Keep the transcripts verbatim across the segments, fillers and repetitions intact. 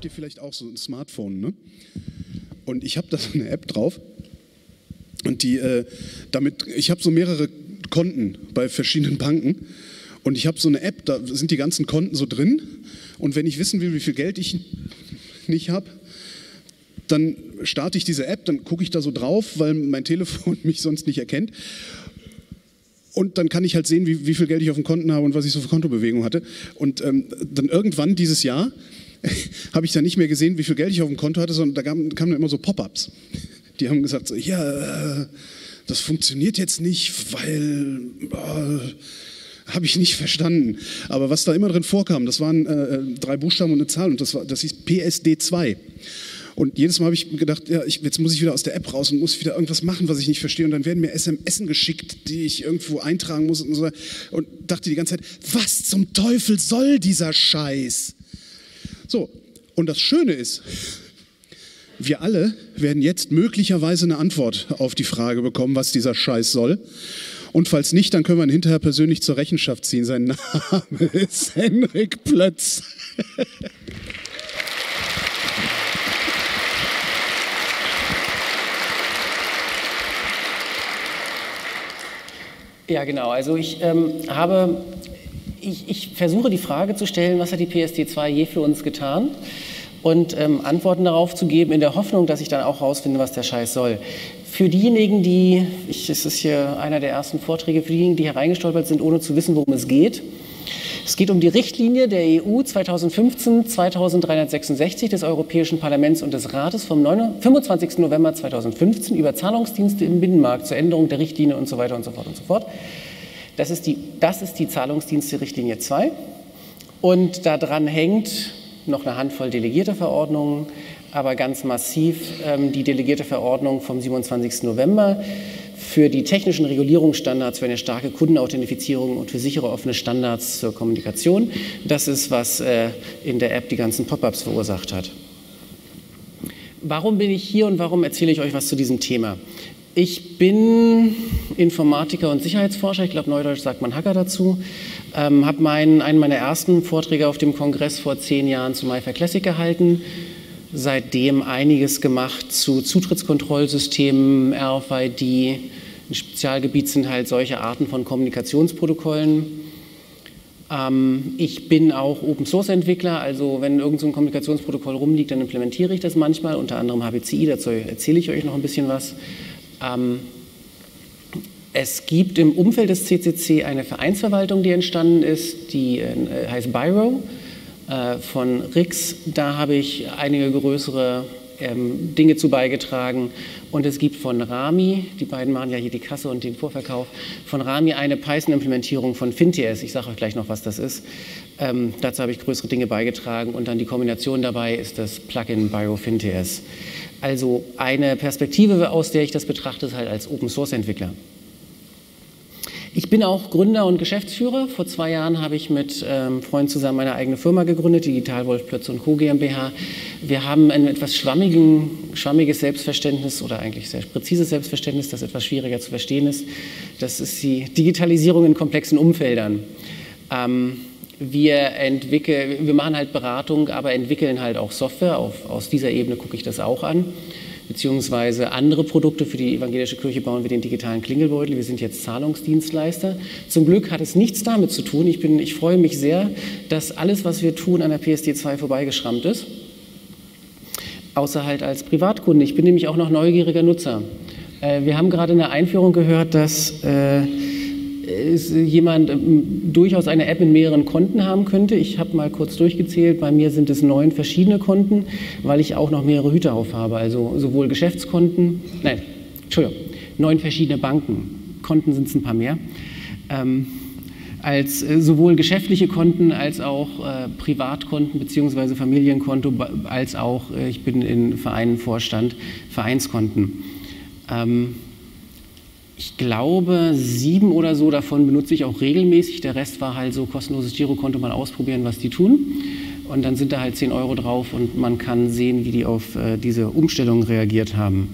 ihr vielleicht auch so ein Smartphone, ne? Und ich habe da so eine App drauf und die, äh, damit, ich habe so mehrere Konten bei verschiedenen Banken und ich habe so eine App, da sind die ganzen Konten so drin und wenn ich wissen will, wie viel Geld ich nicht habe, dann starte ich diese App, dann gucke ich da so drauf, weil mein Telefon mich sonst nicht erkennt. Und dann kann ich halt sehen, wie, wie viel Geld ich auf dem Konten habe und was ich so für Kontobewegung hatte. Und ähm, dann irgendwann dieses Jahr habe ich dann nicht mehr gesehen, wie viel Geld ich auf dem Konto hatte, sondern da kamen, kamen immer so Pop-ups. Die haben gesagt, so, ja, äh, das funktioniert jetzt nicht, weil... Äh, habe ich nicht verstanden. Aber was da immer drin vorkam, das waren äh, drei Buchstaben und eine Zahl und das, war, das hieß P S D zwei. Und jedes Mal habe ich gedacht, ja, ich, jetzt muss ich wieder aus der App raus und muss wieder irgendwas machen, was ich nicht verstehe. Und dann werden mir S M S geschickt, die ich irgendwo eintragen muss und so. Und dachte die ganze Zeit, was zum Teufel soll dieser Scheiß? So, und das Schöne ist, wir alle werden jetzt möglicherweise eine Antwort auf die Frage bekommen, was dieser Scheiß soll. Und falls nicht, dann können wir ihn hinterher persönlich zur Rechenschaft ziehen. Sein Name ist Henrik Plötz. Ja, genau. Also ich ähm, habe, ich, ich versuche die Frage zu stellen, was hat die P S D zwei je für uns getan? Und ähm, Antworten darauf zu geben, in der Hoffnung, dass ich dann auch rausfinde, was der Scheiß soll. Für diejenigen, die, ich, es ist hier einer der ersten Vorträge, für diejenigen, die hereingestolpert sind, ohne zu wissen, worum es geht. Es geht um die Richtlinie der E U zweitausendfünfzehn zweitausenddreihundertsechsundsechzig des Europäischen Parlaments und des Rates vom fünfundzwanzigsten November zweitausendfünfzehn über Zahlungsdienste im Binnenmarkt zur Änderung der Richtlinie und so weiter und so fort und so fort. Das ist die, das ist die Zahlungsdienste-Richtlinie zwei und daran hängt noch eine Handvoll delegierte Verordnungen, aber ganz massiv ähm, die delegierte Verordnung vom siebenundzwanzigsten November für die technischen Regulierungsstandards für eine starke Kundenauthentifizierung und für sichere offene Standards zur Kommunikation. Das ist, was äh, in der App die ganzen Pop-ups verursacht hat. Warum bin ich hier und warum erzähle ich euch was zu diesem Thema? Ich bin Informatiker und Sicherheitsforscher, ich glaube neudeutsch sagt man Hacker dazu, ähm, habe meinen, einen meiner ersten Vorträge auf dem Kongress vor zehn Jahren zu MyFair Classic gehalten, seitdem einiges gemacht zu Zutrittskontrollsystemen, R F I D, ein Spezialgebiet sind halt solche Arten von Kommunikationsprotokollen. Ähm, ich bin auch Open-Source-Entwickler, also wenn irgend so ein Kommunikationsprotokoll rumliegt, dann implementiere ich das manchmal, unter anderem H B C I, dazu erzähle ich euch noch ein bisschen was. Ähm, es gibt im Umfeld des C C C eine Vereinsverwaltung, die entstanden ist, die äh, heißt Biro äh, von R I X. Da habe ich einige größere ähm, Dinge zu beigetragen. Und es gibt von Rami, die beiden machen ja hier die Kasse und den Vorverkauf, von Rami eine Python-Implementierung von FinTS. Ich sage euch gleich noch, was das ist. Ähm, dazu habe ich größere Dinge beigetragen und dann die Kombination dabei ist das Plugin Biro FinTS. Also eine Perspektive, aus der ich das betrachte, ist halt als Open-Source-Entwickler. Ich bin auch Gründer und Geschäftsführer. Vor zwei Jahren habe ich mit ähm, Freunden zusammen meine eigene Firma gegründet, Digitalwolf Plötz und Co. GmbH. Wir haben ein etwas schwammigen, schwammiges Selbstverständnis oder eigentlich sehr präzises Selbstverständnis, das etwas schwieriger zu verstehen ist. Das ist die Digitalisierung in komplexen Umfeldern. Ähm, wir, entwickeln, wir machen halt Beratung, aber entwickeln halt auch Software. Auf, aus dieser Ebene gucke ich das auch an. Beziehungsweise andere Produkte für die evangelische Kirche bauen wir den digitalen Klingelbeutel. Wir sind jetzt Zahlungsdienstleister. Zum Glück hat es nichts damit zu tun. Ich, bin, ich freue mich sehr, dass alles, was wir tun, an der P S D zwei vorbeigeschrammt ist. Außer halt als Privatkunde. Ich bin nämlich auch noch neugieriger Nutzer. Äh, wir haben gerade in der Einführung gehört, dass äh, jemand ähm, durchaus eine App in mehreren Konten haben könnte. Ich habe mal kurz durchgezählt, bei mir sind es neun verschiedene Konten, weil ich auch noch mehrere Hüte aufhabe, also sowohl Geschäftskonten, nein, Entschuldigung, neun verschiedene Banken, Konten sind es ein paar mehr, ähm, als äh, sowohl geschäftliche Konten als auch äh, Privatkonten bzw. Familienkonto, als auch, äh, ich bin in Vereinen Vorstand, Vereinskonten. Ähm, Ich glaube, sieben oder so davon benutze ich auch regelmäßig. Der Rest war halt so kostenloses Girokonto, mal ausprobieren, was die tun. Und dann sind da halt zehn Euro drauf und man kann sehen, wie die auf äh, diese Umstellung reagiert haben.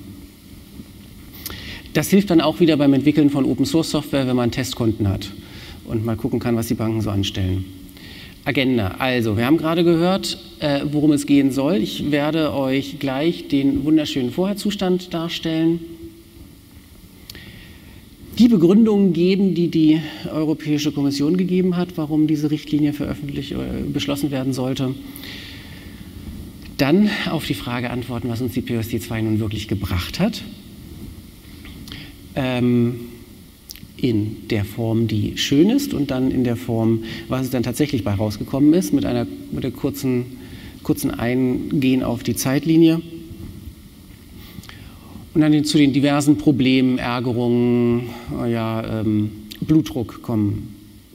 Das hilft dann auch wieder beim Entwickeln von Open-Source-Software, wenn man Testkonten hat und mal gucken kann, was die Banken so anstellen. Agenda. Also, wir haben gerade gehört, äh, worum es gehen soll. Ich werde euch gleich den wunderschönen Vorherzustand darstellen, die Begründungen geben, die die Europäische Kommission gegeben hat, warum diese Richtlinie veröffentlicht, äh, beschlossen werden sollte. Dann auf die Frage antworten, was uns die P O S D zwei nun wirklich gebracht hat. Ähm, in der Form, die schön ist, und dann in der Form, was es dann tatsächlich bei rausgekommen ist, mit einer mit der kurzen, kurzen Eingehen auf die Zeitlinie. Und dann zu den diversen Problemen, Ärgerungen, ja, ähm, Blutdruck kommen.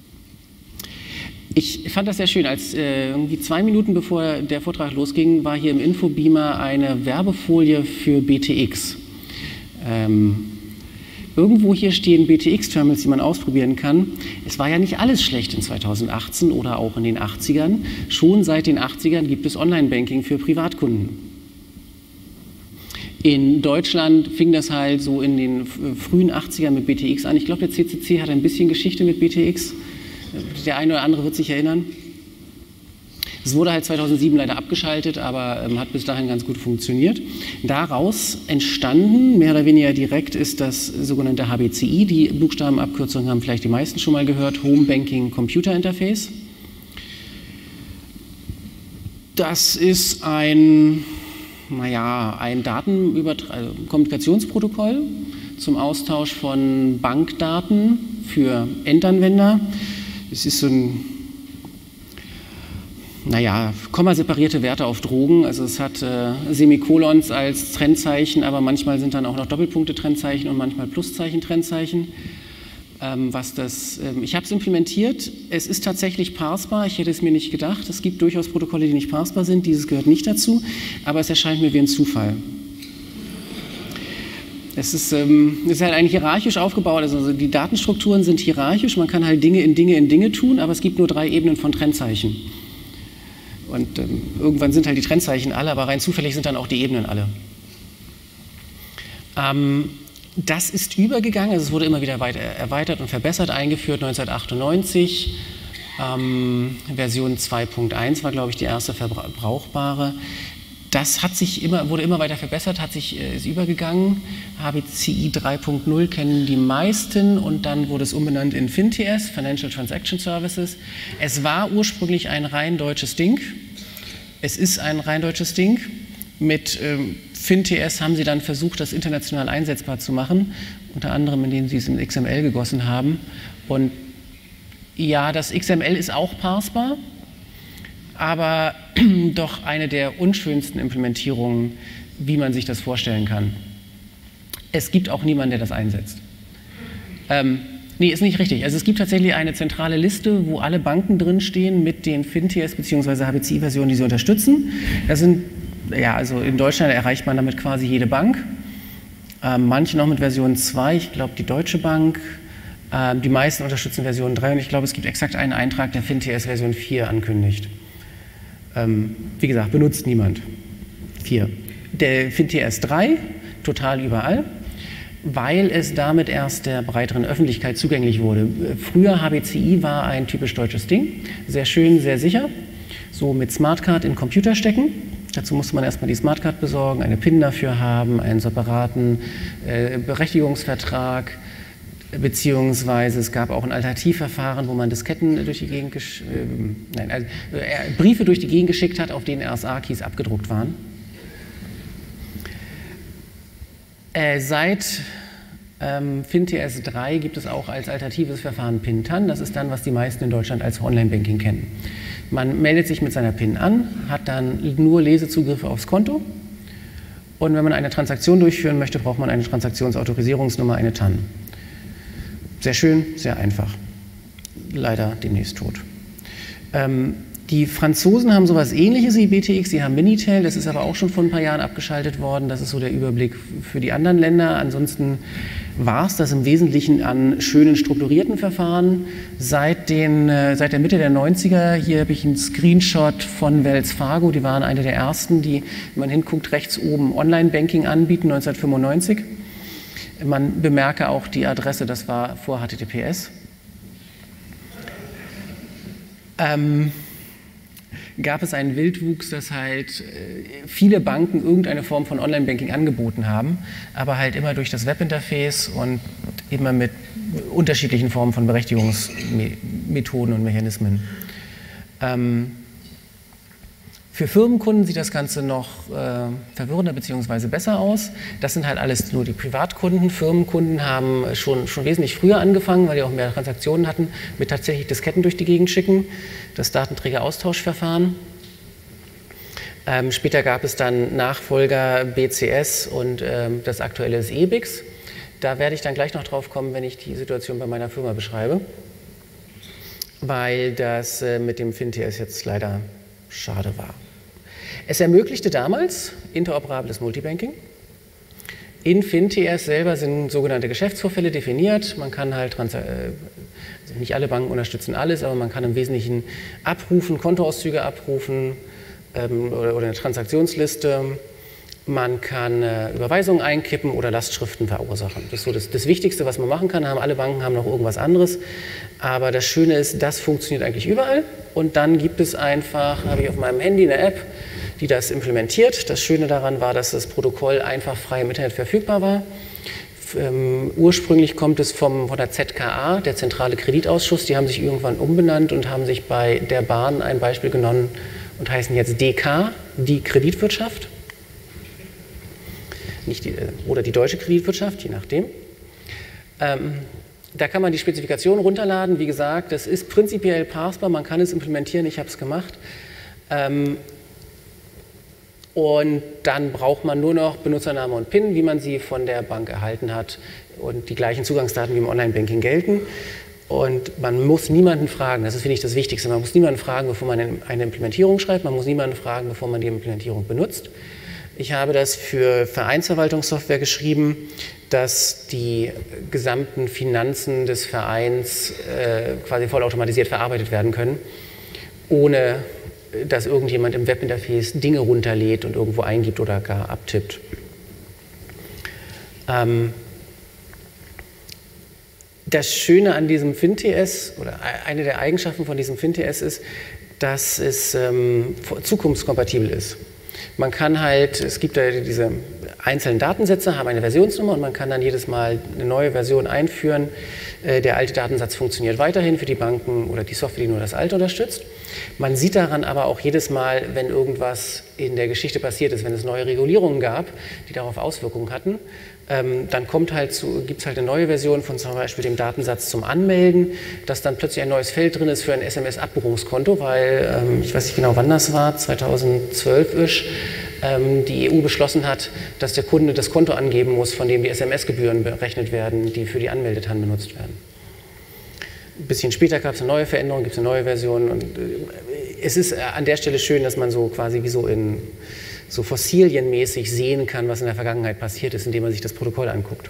Ich fand das sehr schön, als äh, irgendwie zwei Minuten bevor der Vortrag losging, war hier im Infobeamer eine Werbefolie für B T X. Ähm, Irgendwo hier stehen B T X-Terminals, die man ausprobieren kann. Es war ja nicht alles schlecht in zweitausendachtzehn oder auch in den achtzigern. Schon seit den achtzigern gibt es Online-Banking für Privatkunden. In Deutschland fing das halt so in den frühen achtzigern mit B T X an. Ich glaube, der C C C hat ein bisschen Geschichte mit B T X. Der eine oder andere wird sich erinnern. Es wurde halt zweitausendsieben leider abgeschaltet, aber ähm, hat bis dahin ganz gut funktioniert. Daraus entstanden, mehr oder weniger direkt, ist das sogenannte H B C I. Die Buchstabenabkürzungen haben vielleicht die meisten schon mal gehört. Home Banking Computer Interface. Das ist ein, naja, ein Datenübertra- also Kommunikationsprotokoll zum Austausch von Bankdaten für Endanwender. Es ist so ein, naja, kommaseparierte Werte auf Drogen, also es hat äh, Semikolons als Trennzeichen, aber manchmal sind dann auch noch Doppelpunkte-Trennzeichen und manchmal Pluszeichen-Trennzeichen. Ähm, was das, ähm, ich habe es implementiert, es ist tatsächlich parsbar, ich hätte es mir nicht gedacht, es gibt durchaus Protokolle, die nicht parsbar sind, dieses gehört nicht dazu, aber es erscheint mir wie ein Zufall. Es ist, ähm, es ist halt eigentlich hierarchisch aufgebaut, also die Datenstrukturen sind hierarchisch, man kann halt Dinge in Dinge in Dinge tun, aber es gibt nur drei Ebenen von Trennzeichen. Und ähm, irgendwann sind halt die Trennzeichen alle, aber rein zufällig sind dann auch die Ebenen alle. Ähm, das ist übergegangen, also es wurde immer wieder weiter erweitert und verbessert, eingeführt neunzehnhundertachtundneunzig. Ähm, Version zwei Punkt eins war, glaube ich, die erste verbrauchbare. Das hat sich immer, wurde immer weiter verbessert, hat sich, äh, ist übergegangen. H B C I drei Punkt null kennen die meisten und dann wurde es umbenannt in FinTS, Financial Transaction Services. Es war ursprünglich ein rein deutsches Ding. Es ist ein rein deutsches Ding. Mit ähm, FinTS haben sie dann versucht, das international einsetzbar zu machen, unter anderem indem sie es in X M L gegossen haben. Und ja, das X M L ist auch parsbar, aber doch eine der unschönsten Implementierungen, wie man sich das vorstellen kann. Es gibt auch niemanden, der das einsetzt. Ähm, nee, ist nicht richtig. Also es gibt tatsächlich eine zentrale Liste, wo alle Banken drinstehen mit den FinTS bzw. H B C I-Versionen, die sie unterstützen. Das sind, ja, also in Deutschland erreicht man damit quasi jede Bank. Ähm, manche noch mit Version zwei, ich glaube die Deutsche Bank. Ähm, die meisten unterstützen Version drei und ich glaube, es gibt exakt einen Eintrag, der FinTS Version vier ankündigt. Ähm, wie gesagt, benutzt niemand. vier. Der FinTS drei, total überall, weil es damit erst der breiteren Öffentlichkeit zugänglich wurde. Früher H B C I war ein typisch deutsches Ding, sehr schön, sehr sicher, so mit Smartcard in Computer stecken. Dazu musste man erstmal die Smartcard besorgen, eine PIN dafür haben, einen separaten äh, Berechtigungsvertrag, beziehungsweise es gab auch ein Alternativverfahren, wo man Disketten durch die Gegend, gesch äh, nein, also, äh, Briefe durch die Gegend geschickt hat, auf denen R S A-Keys abgedruckt waren. Äh, seit ähm, FinTS drei gibt es auch als alternatives Verfahren PIN-TAN. Das ist dann, was die meisten in Deutschland als Online-Banking kennen. Man meldet sich mit seiner PIN an, hat dann nur Lesezugriffe aufs Konto. Und wenn man eine Transaktion durchführen möchte, braucht man eine Transaktionsautorisierungsnummer, eine TAN. Sehr schön, sehr einfach. Leider demnächst tot. Ähm, die Franzosen haben sowas Ähnliches wie B T X, sie haben Minitel, das ist aber auch schon vor ein paar Jahren abgeschaltet worden. Das ist so der Überblick für die anderen Länder. Ansonsten war es das im Wesentlichen an schönen strukturierten Verfahren. Seit, den, äh, seit der Mitte der neunziger, hier habe ich einen Screenshot von Wells Fargo, die waren eine der ersten, die, wenn man hinguckt, rechts oben Online-Banking anbieten, neunzehnhundertfünfundneunzig. Man bemerke auch die Adresse, das war vor H T T P S. Ähm, gab es einen Wildwuchs, dass halt viele Banken irgendeine Form von Online-Banking angeboten haben, aber halt immer durch das Webinterface und immer mit unterschiedlichen Formen von Berechtigungsmethoden und Mechanismen. Ähm, Für Firmenkunden sieht das Ganze noch äh, verwirrender bzw. besser aus. Das sind halt alles nur die Privatkunden. Firmenkunden haben schon, schon wesentlich früher angefangen, weil die auch mehr Transaktionen hatten, mit tatsächlich Disketten durch die Gegend schicken, das Datenträgeraustauschverfahren. Ähm, später gab es dann Nachfolger B C S und ähm, das aktuelle ist E B I X. Da werde ich dann gleich noch drauf kommen, wenn ich die Situation bei meiner Firma beschreibe, weil das äh, mit dem FinTS jetzt leider schade war. Es ermöglichte damals interoperables Multibanking. In FinTS selber sind sogenannte Geschäftsvorfälle definiert. Man kann halt, also nicht alle Banken unterstützen alles, aber man kann im Wesentlichen abrufen, Kontoauszüge abrufen ähm, oder, oder eine Transaktionsliste. Man kann äh, Überweisungen einkippen oder Lastschriften verursachen. Das ist so das, das Wichtigste, was man machen kann. Haben, alle Banken haben noch irgendwas anderes. Aber das Schöne ist, das funktioniert eigentlich überall. Und dann gibt es einfach, habe ich auf meinem Handy eine App, die das implementiert. Das Schöne daran war, dass das Protokoll einfach frei im Internet verfügbar war. Ähm, ursprünglich kommt es vom, von der Z K A, der Zentrale Kreditausschuss. Die haben sich irgendwann umbenannt und haben sich bei der Bahn ein Beispiel genommen und heißen jetzt D K, die Kreditwirtschaft. Nicht die, oder die deutsche Kreditwirtschaft, je nachdem. Ähm, da kann man die Spezifikation runterladen. Wie gesagt, das ist prinzipiell parsbar, man kann es implementieren, ich habe es gemacht. Ähm, und dann braucht man nur noch Benutzername und PIN, wie man sie von der Bank erhalten hat. Und die gleichen Zugangsdaten wie im Online-Banking gelten. Und man muss niemanden fragen, das ist, finde ich, das Wichtigste, man muss niemanden fragen, bevor man eine Implementierung schreibt, man muss niemanden fragen, bevor man die Implementierung benutzt. Ich habe das für Vereinsverwaltungssoftware geschrieben, dass die gesamten Finanzen des Vereins äh, quasi vollautomatisiert verarbeitet werden können, ohne dass irgendjemand im Webinterface Dinge runterlädt und irgendwo eingibt oder gar abtippt. Ähm, das Schöne an diesem FinTS oder eine der Eigenschaften von diesem FinTS ist, dass es ähm, zukunftskompatibel ist. Man kann halt, es gibt ja diese einzelnen Datensätze, haben eine Versionsnummer und man kann dann jedes Mal eine neue Version einführen. Der alte Datensatz funktioniert weiterhin für die Banken oder die Software, die nur das alte unterstützt. Man sieht daran aber auch jedes Mal, wenn irgendwas in der Geschichte passiert ist, wenn es neue Regulierungen gab, die darauf Auswirkungen hatten, ähm, dann kommt halt zu, gibt es halt eine neue Version von zum Beispiel dem Datensatz zum Anmelden, dass dann plötzlich ein neues Feld drin ist für ein S M S-Abbuchungskonto, weil, ähm, ich weiß nicht genau wann das war, zweitausendzwölf-isch, ähm, die E U beschlossen hat, dass der Kunde das Konto angeben muss, von dem die S M S-Gebühren berechnet werden, die für die Anmeldetaten benutzt werden. Ein bisschen später gab es eine neue Veränderung, gibt es eine neue Version und äh, es ist an der Stelle schön, dass man so quasi wie so in so fossilienmäßig sehen kann, was in der Vergangenheit passiert ist, indem man sich das Protokoll anguckt.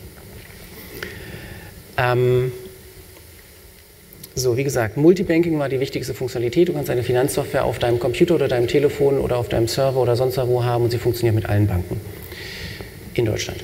Ähm, so, wie gesagt, Multibanking war die wichtigste Funktionalität. Du kannst eine Finanzsoftware auf deinem Computer oder deinem Telefon oder auf deinem Server oder sonst wo haben und sie funktioniert mit allen Banken in Deutschland.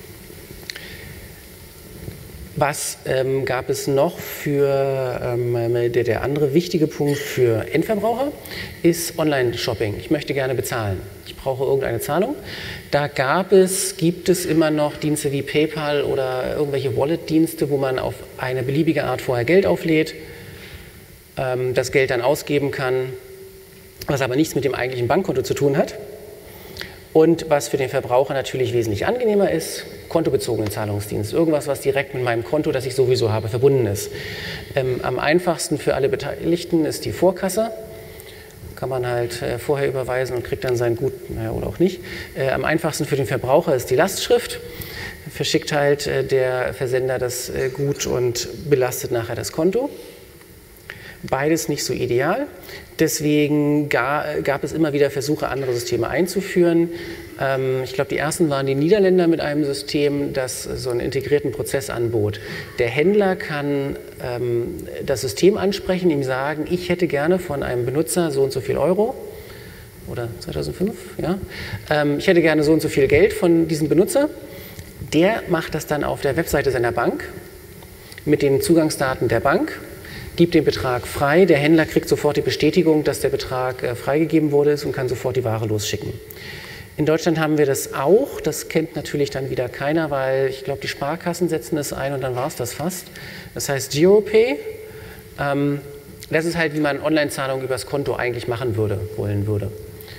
Was ähm, gab es noch für, ähm, der, der andere wichtige Punkt für Endverbraucher ist Online-Shopping. Ich möchte gerne bezahlen. Ich brauche irgendeine Zahlung. Da gab es, gibt es immer noch Dienste wie PayPal oder irgendwelche Wallet-Dienste, wo man auf eine beliebige Art vorher Geld auflädt, ähm, das Geld dann ausgeben kann, was aber nichts mit dem eigentlichen Bankkonto zu tun hat. Und was für den Verbraucher natürlich wesentlich angenehmer ist, kontobezogenen Zahlungsdienst. Irgendwas, was direkt mit meinem Konto, das ich sowieso habe, verbunden ist. Ähm, am einfachsten für alle Beteiligten ist die Vorkasse. Kann man halt äh, vorher überweisen und kriegt dann sein Gut, naja, oder auch nicht. Äh, am einfachsten für den Verbraucher ist die Lastschrift. Verschickt halt äh, der Versender das äh, Gut und belastet nachher das Konto. Beides nicht so ideal. Deswegen gab es immer wieder Versuche, andere Systeme einzuführen. Ich glaube, die ersten waren die Niederländer mit einem System, das so einen integrierten Prozess anbot. Der Händler kann das System ansprechen, ihm sagen, ich hätte gerne von einem Benutzer so und so viel Euro. Oder zweitausendfünf, ja. Ich hätte gerne so und so viel Geld von diesem Benutzer. Der macht das dann auf der Webseite seiner Bank mit den Zugangsdaten der Bank. gibt den Betrag frei, der Händler kriegt sofort die Bestätigung, dass der Betrag äh, freigegeben wurde ist und kann sofort die Ware losschicken. In Deutschland haben wir das auch, das kennt natürlich dann wieder keiner, weil ich glaube, die Sparkassen setzen das ein und dann war es das fast. Das heißt Giropay, ähm, das ist halt, wie man Online-Zahlungen übers Konto eigentlich machen würde, wollen würde.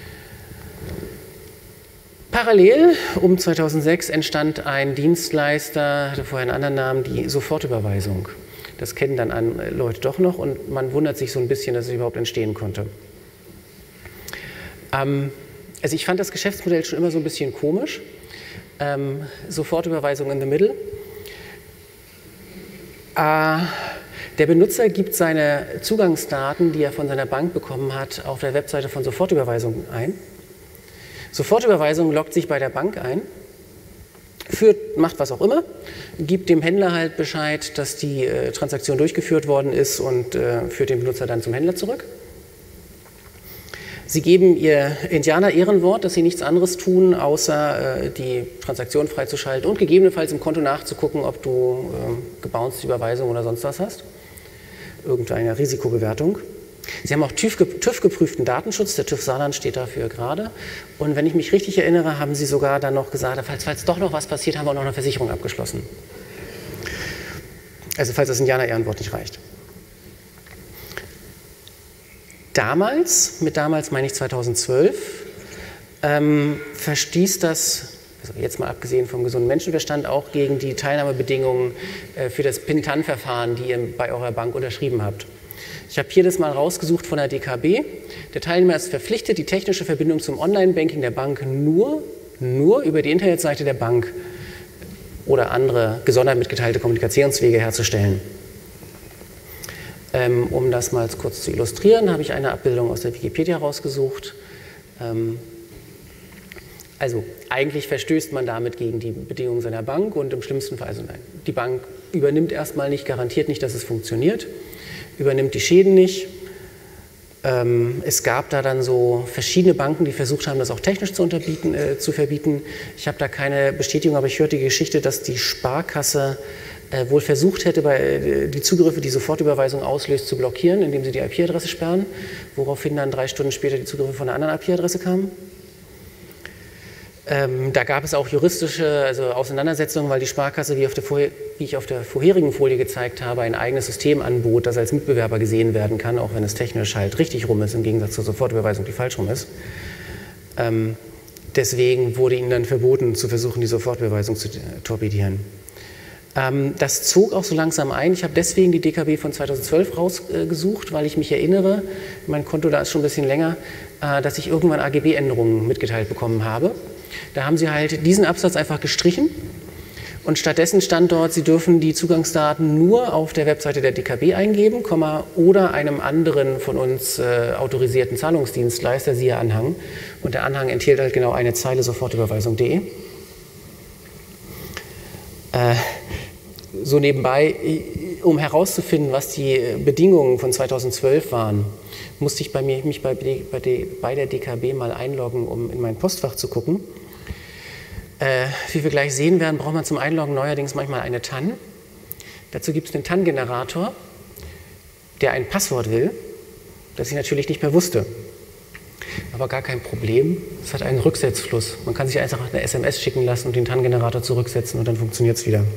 Parallel um zweitausendsechs entstand ein Dienstleister, hatte vorher einen anderen Namen, die Sofortüberweisung. Das kennen dann an Leute doch noch und man wundert sich so ein bisschen, dass es überhaupt entstehen konnte. Ähm, also ich fand das Geschäftsmodell schon immer so ein bisschen komisch. Ähm, Sofortüberweisung in the middle. Äh, der Benutzer gibt seine Zugangsdaten, die er von seiner Bank bekommen hat, auf der Webseite von Sofortüberweisung ein. Sofortüberweisung loggt sich bei der Bank ein, führt, macht was auch immer, gibt dem Händler halt Bescheid, dass die äh, Transaktion durchgeführt worden ist und äh, führt den Benutzer dann zum Händler zurück. Sie geben ihr Indianer-Ehrenwort, dass sie nichts anderes tun, außer äh, die Transaktion freizuschalten und gegebenenfalls im Konto nachzugucken, ob du äh, gebounced Überweisung oder sonst was hast. Irgendeine Risikobewertung. Sie haben auch TÜV-geprüften Datenschutz, der TÜV Saarland steht dafür gerade. Und wenn ich mich richtig erinnere, haben Sie sogar dann noch gesagt, falls, falls doch noch was passiert, haben wir auch noch eine Versicherung abgeschlossen. Also falls das Indianer-Ehrenwort nicht reicht. Damals, mit damals meine ich zweitausendzwölf, ähm, verstieß das, also jetzt mal abgesehen vom gesunden Menschenverstand, auch gegen die Teilnahmebedingungen äh, für das P I N-T A N-Verfahren, die ihr bei eurer Bank unterschrieben habt. Ich habe hier das mal rausgesucht von der D K B. Der Teilnehmer ist verpflichtet, die technische Verbindung zum Online-Banking der Bank nur, nur über die Internetseite der Bank oder andere gesondert mitgeteilte Kommunikationswege herzustellen. Ähm, um das mal kurz zu illustrieren, habe ich eine Abbildung aus der Wikipedia rausgesucht. Ähm, also eigentlich verstößt man damit gegen die Bedingungen seiner Bank und im schlimmsten Fall, also nein, die Bank übernimmt erstmal nicht, garantiert nicht, dass es funktioniert, übernimmt die Schäden nicht. Ähm, es gab da dann so verschiedene Banken, die versucht haben, das auch technisch zu, unterbieten, äh, zu verbieten. Ich habe da keine Bestätigung, aber ich hörte die Geschichte, dass die Sparkasse äh, wohl versucht hätte, bei, äh, die Zugriffe, die Sofortüberweisung auslöst, zu blockieren, indem sie die I P-Adresse sperren, woraufhin dann drei Stunden später die Zugriffe von einer anderen I P-Adresse kamen. Ähm, da gab es auch juristische also Auseinandersetzungen, weil die Sparkasse, wie, auf der Vorher wie ich auf der vorherigen Folie gezeigt habe, ein eigenes System anbot, das als Mitbewerber gesehen werden kann, auch wenn es technisch halt richtig rum ist, im Gegensatz zur Sofortüberweisung, die falsch rum ist. Ähm, deswegen wurde ihnen dann verboten, zu versuchen, die Sofortüberweisung zu torpedieren. Ähm, das zog auch so langsam ein. Ich habe deswegen die D K B von zweitausendzwölf rausgesucht, äh, weil ich mich erinnere, mein Konto da ist schon ein bisschen länger, äh, dass ich irgendwann A G B-Änderungen mitgeteilt bekommen habe. Da haben sie halt diesen Absatz einfach gestrichen und stattdessen stand dort, sie dürfen die Zugangsdaten nur auf der Webseite der D K B eingeben, oder einem anderen von uns äh, autorisierten Zahlungsdienstleister, siehe Anhang. Und der Anhang enthielt halt genau eine Zeile sofortüberweisung punkt de. Äh, so nebenbei, um herauszufinden, was die Bedingungen von zweitausendzwölf waren, musste ich bei mir, mich bei, bei, bei der D K B mal einloggen, um in mein Postfach zu gucken. Äh, wie wir gleich sehen werden, braucht man zum Einloggen neuerdings manchmal eine T A N. Dazu gibt es den T A N-Generator, der ein Passwort will, das ich natürlich nicht mehr wusste. Aber gar kein Problem, es hat einen Rücksetzfluss. Man kann sich einfach eine S M S schicken lassen und den T A N-Generator zurücksetzen und dann funktioniert es wieder.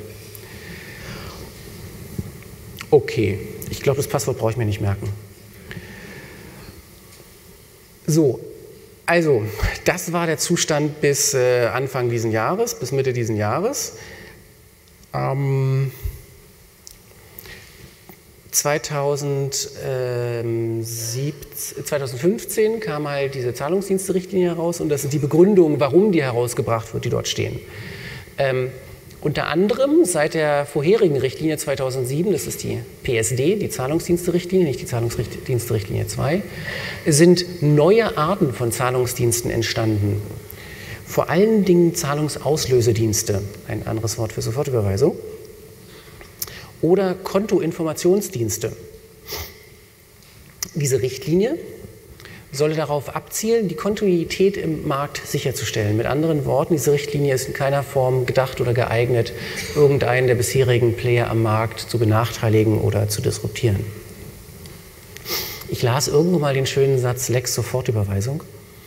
Okay, ich glaube, das Passwort brauche ich mir nicht merken. So, also, das war der Zustand bis äh, Anfang diesen Jahres, bis Mitte diesen Jahres. Ähm, zweitausendfünfzehn kam halt diese Zahlungsdienste-Richtlinie heraus und das sind die Begründungen, warum die herausgebracht wird, die dort stehen. Ähm, Unter anderem seit der vorherigen Richtlinie zweitausendsieben, das ist die P S D, die Zahlungsdienste-Richtlinie, nicht die Zahlungsdienste-Richtlinie zwei, sind neue Arten von Zahlungsdiensten entstanden. Vor allen Dingen Zahlungsauslösedienste, ein anderes Wort für Sofortüberweisung, oder Kontoinformationsdienste. Diese Richtlinie solle darauf abzielen, die Kontinuität im Markt sicherzustellen. Mit anderen Worten, diese Richtlinie ist in keiner Form gedacht oder geeignet, irgendeinen der bisherigen Player am Markt zu benachteiligen oder zu disruptieren. Ich las irgendwo mal den schönen Satz Lex Sofortüberweisung.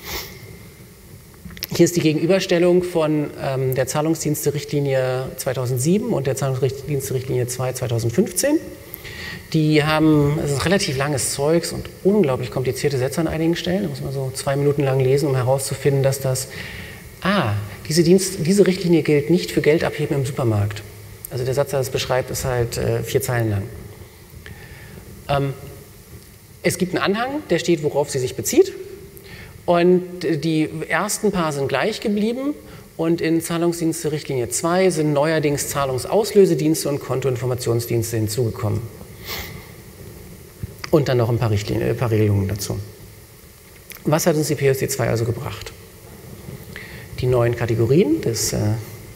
Hier ist die Gegenüberstellung von ähm, der Zahlungsdienste-Richtlinie zweitausendsieben und der Zahlungsdienste-Richtlinie zwei zweitausendfünfzehn. Die haben, es ist relativ langes Zeugs und unglaublich komplizierte Sätze an einigen Stellen. Da muss man so zwei Minuten lang lesen, um herauszufinden, dass das, ah, diese, Dienst, diese Richtlinie gilt nicht für Geld abheben im Supermarkt. Also der Satz, der das beschreibt, ist halt äh, vier Zeilen lang. Ähm, es gibt einen Anhang, der steht, worauf sie sich bezieht. Und die ersten paar sind gleich geblieben. Und in Zahlungsdienste-Richtlinie zwei sind neuerdings Zahlungsauslösedienste und Kontoinformationsdienste hinzugekommen. Und dann noch ein paar, Richtlinien, ein paar Regelungen dazu. Was hat uns die P S D zwei also gebracht? Die neuen Kategorien des äh,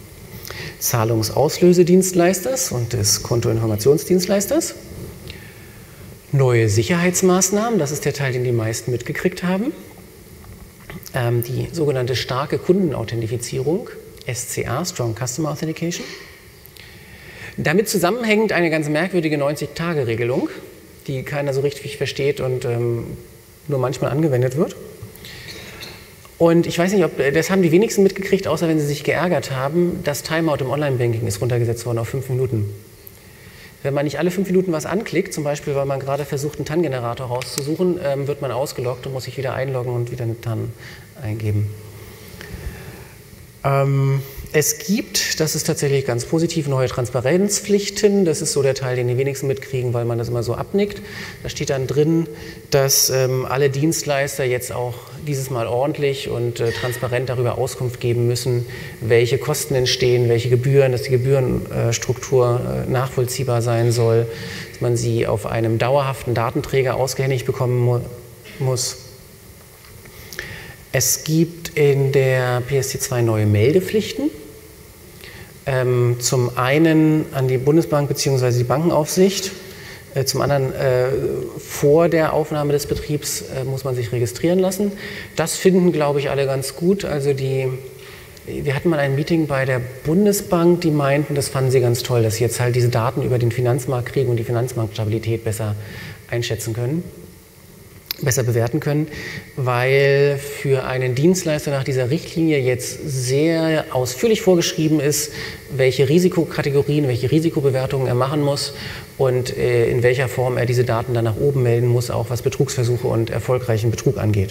Zahlungsauslösedienstleisters und des Kontoinformationsdienstleisters. Neue Sicherheitsmaßnahmen, das ist der Teil, den die meisten mitgekriegt haben. Ähm, die sogenannte starke Kundenauthentifizierung, S C A, Strong Customer Authentication. Damit zusammenhängend eine ganz merkwürdige neunzig-Tage-Regelung, die keiner so richtig versteht und ähm, nur manchmal angewendet wird. Und ich weiß nicht, ob, das haben die wenigsten mitgekriegt, außer wenn sie sich geärgert haben, das Timeout im Online-Banking ist runtergesetzt worden auf fünf Minuten. Wenn man nicht alle fünf Minuten was anklickt, zum Beispiel, weil man gerade versucht, einen T A N-Generator rauszusuchen, ähm, wird man ausgeloggt und muss sich wieder einloggen und wieder eine T A N eingeben. Ähm, es gibt, das ist tatsächlich ganz positiv, neue Transparenzpflichten. Das ist so der Teil, den die wenigsten mitkriegen, weil man das immer so abnickt. Da steht dann drin, dass ähm, alle Dienstleister jetzt auch dieses Mal ordentlich und äh, transparent darüber Auskunft geben müssen, welche Kosten entstehen, welche Gebühren, dass die Gebührenstruktur äh, nachvollziehbar sein soll, dass man sie auf einem dauerhaften Datenträger ausgehändigt bekommen mu muss. Es gibt in der P S D zwei neue Meldepflichten. Ähm, zum einen an die Bundesbank bzw. die Bankenaufsicht. Äh, zum anderen äh, vor der Aufnahme des Betriebs äh, muss man sich registrieren lassen. Das finden, glaube ich, alle ganz gut. Also die, wir hatten mal ein Meeting bei der Bundesbank, die meinten, das fanden sie ganz toll, dass sie jetzt halt diese Daten über den Finanzmarkt kriegen und die Finanzmarktstabilität besser einschätzen können. besser bewerten können, weil für einen Dienstleister nach dieser Richtlinie jetzt sehr ausführlich vorgeschrieben ist, welche Risikokategorien, welche Risikobewertungen er machen muss und äh, in welcher Form er diese Daten dann nach oben melden muss, auch was Betrugsversuche und erfolgreichen Betrug angeht.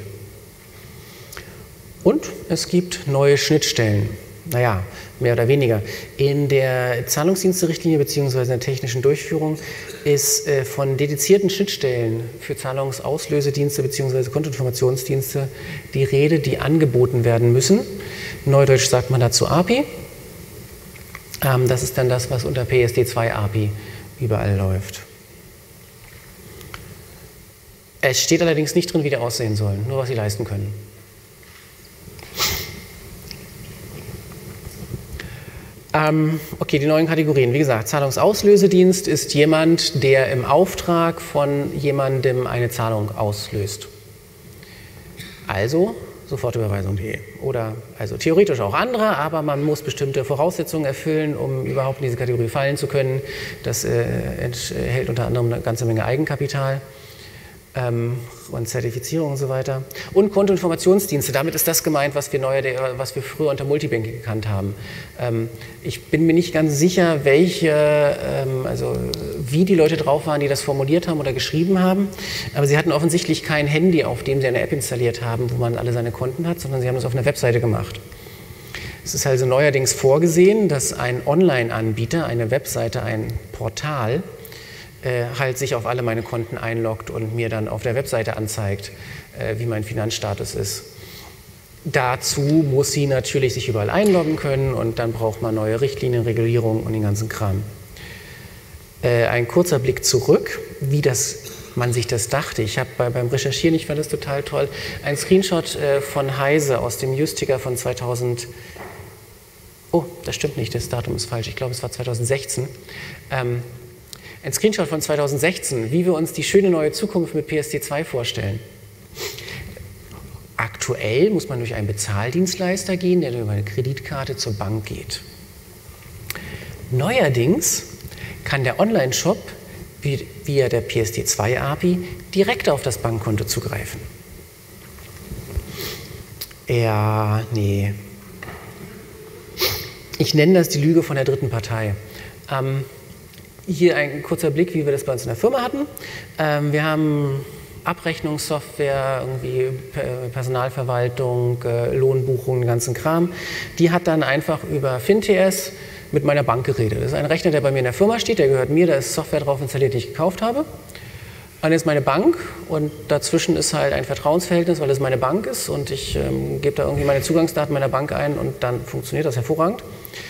Und es gibt neue Schnittstellen. Naja, mehr oder weniger. In der Zahlungsdienste-Richtlinie bzw. in der technischen Durchführung ist äh, von dedizierten Schnittstellen für Zahlungsauslösedienste bzw. Kontoinformationsdienste die Rede, die angeboten werden müssen. Neudeutsch sagt man dazu A P I. Ähm, das ist dann das, was unter P S D zwei A P I überall läuft. Es steht allerdings nicht drin, wie die aussehen sollen, nur was sie leisten können. Okay, die neuen Kategorien. Wie gesagt, Zahlungsauslösedienst ist jemand, der im Auftrag von jemandem eine Zahlung auslöst. Also Sofortüberweisung punkt de oder also theoretisch auch andere, aber man muss bestimmte Voraussetzungen erfüllen, um überhaupt in diese Kategorie fallen zu können. Das äh, enthält unter anderem eine ganze Menge Eigenkapital ähm, und Zertifizierung und so weiter. Und Kontoinformationsdienste, damit ist das gemeint, was wir, neue, was wir früher unter Multibanking gekannt haben. Ähm, ich bin mir nicht ganz sicher, welche, ähm, also wie die Leute drauf waren, die das formuliert haben oder geschrieben haben, aber sie hatten offensichtlich kein Handy, auf dem sie eine App installiert haben, wo man alle seine Konten hat, sondern sie haben das auf einer Webseite gemacht. Es ist also neuerdings vorgesehen, dass ein Online-Anbieter, eine Webseite, ein Portal, Äh, halt sich auf alle meine Konten einloggt und mir dann auf der Webseite anzeigt, äh, wie mein Finanzstatus ist. Dazu muss sie natürlich sich überall einloggen können und dann braucht man neue Richtlinien, Regulierungen und den ganzen Kram. Äh, ein kurzer Blick zurück, wie das, man sich das dachte. Ich habe bei, beim Recherchieren, ich fand das total toll, ein Screenshot äh, von Heise aus dem Newsticker von zweitausend. Oh, das stimmt nicht, das Datum ist falsch. Ich glaube, es war zweitausendsechzehn. Ähm, Ein Screenshot von zweitausendsechzehn, wie wir uns die schöne neue Zukunft mit P S D zwei vorstellen. Aktuell muss man durch einen Bezahldienstleister gehen, der über eine Kreditkarte zur Bank geht. Neuerdings kann der Online-Shop via der P S D zwei A P I direkt auf das Bankkonto zugreifen. Ja, nee. Ich nenne das die Lüge von der dritten Partei. Ähm, hier ein kurzer Blick, wie wir das bei uns in der Firma hatten. Ähm, wir haben Abrechnungssoftware, irgendwie Personalverwaltung, äh, Lohnbuchungen, den ganzen Kram. Die hat dann einfach über FinTS mit meiner Bank geredet. Das ist ein Rechner, der bei mir in der Firma steht, der gehört mir, da ist Software drauf installiert, die ich gekauft habe. Dann ist meine Bank und dazwischen ist halt ein Vertrauensverhältnis, weil es meine Bank ist und ich ähm, gebe da irgendwie meine Zugangsdaten meiner Bank ein und dann funktioniert das hervorragend.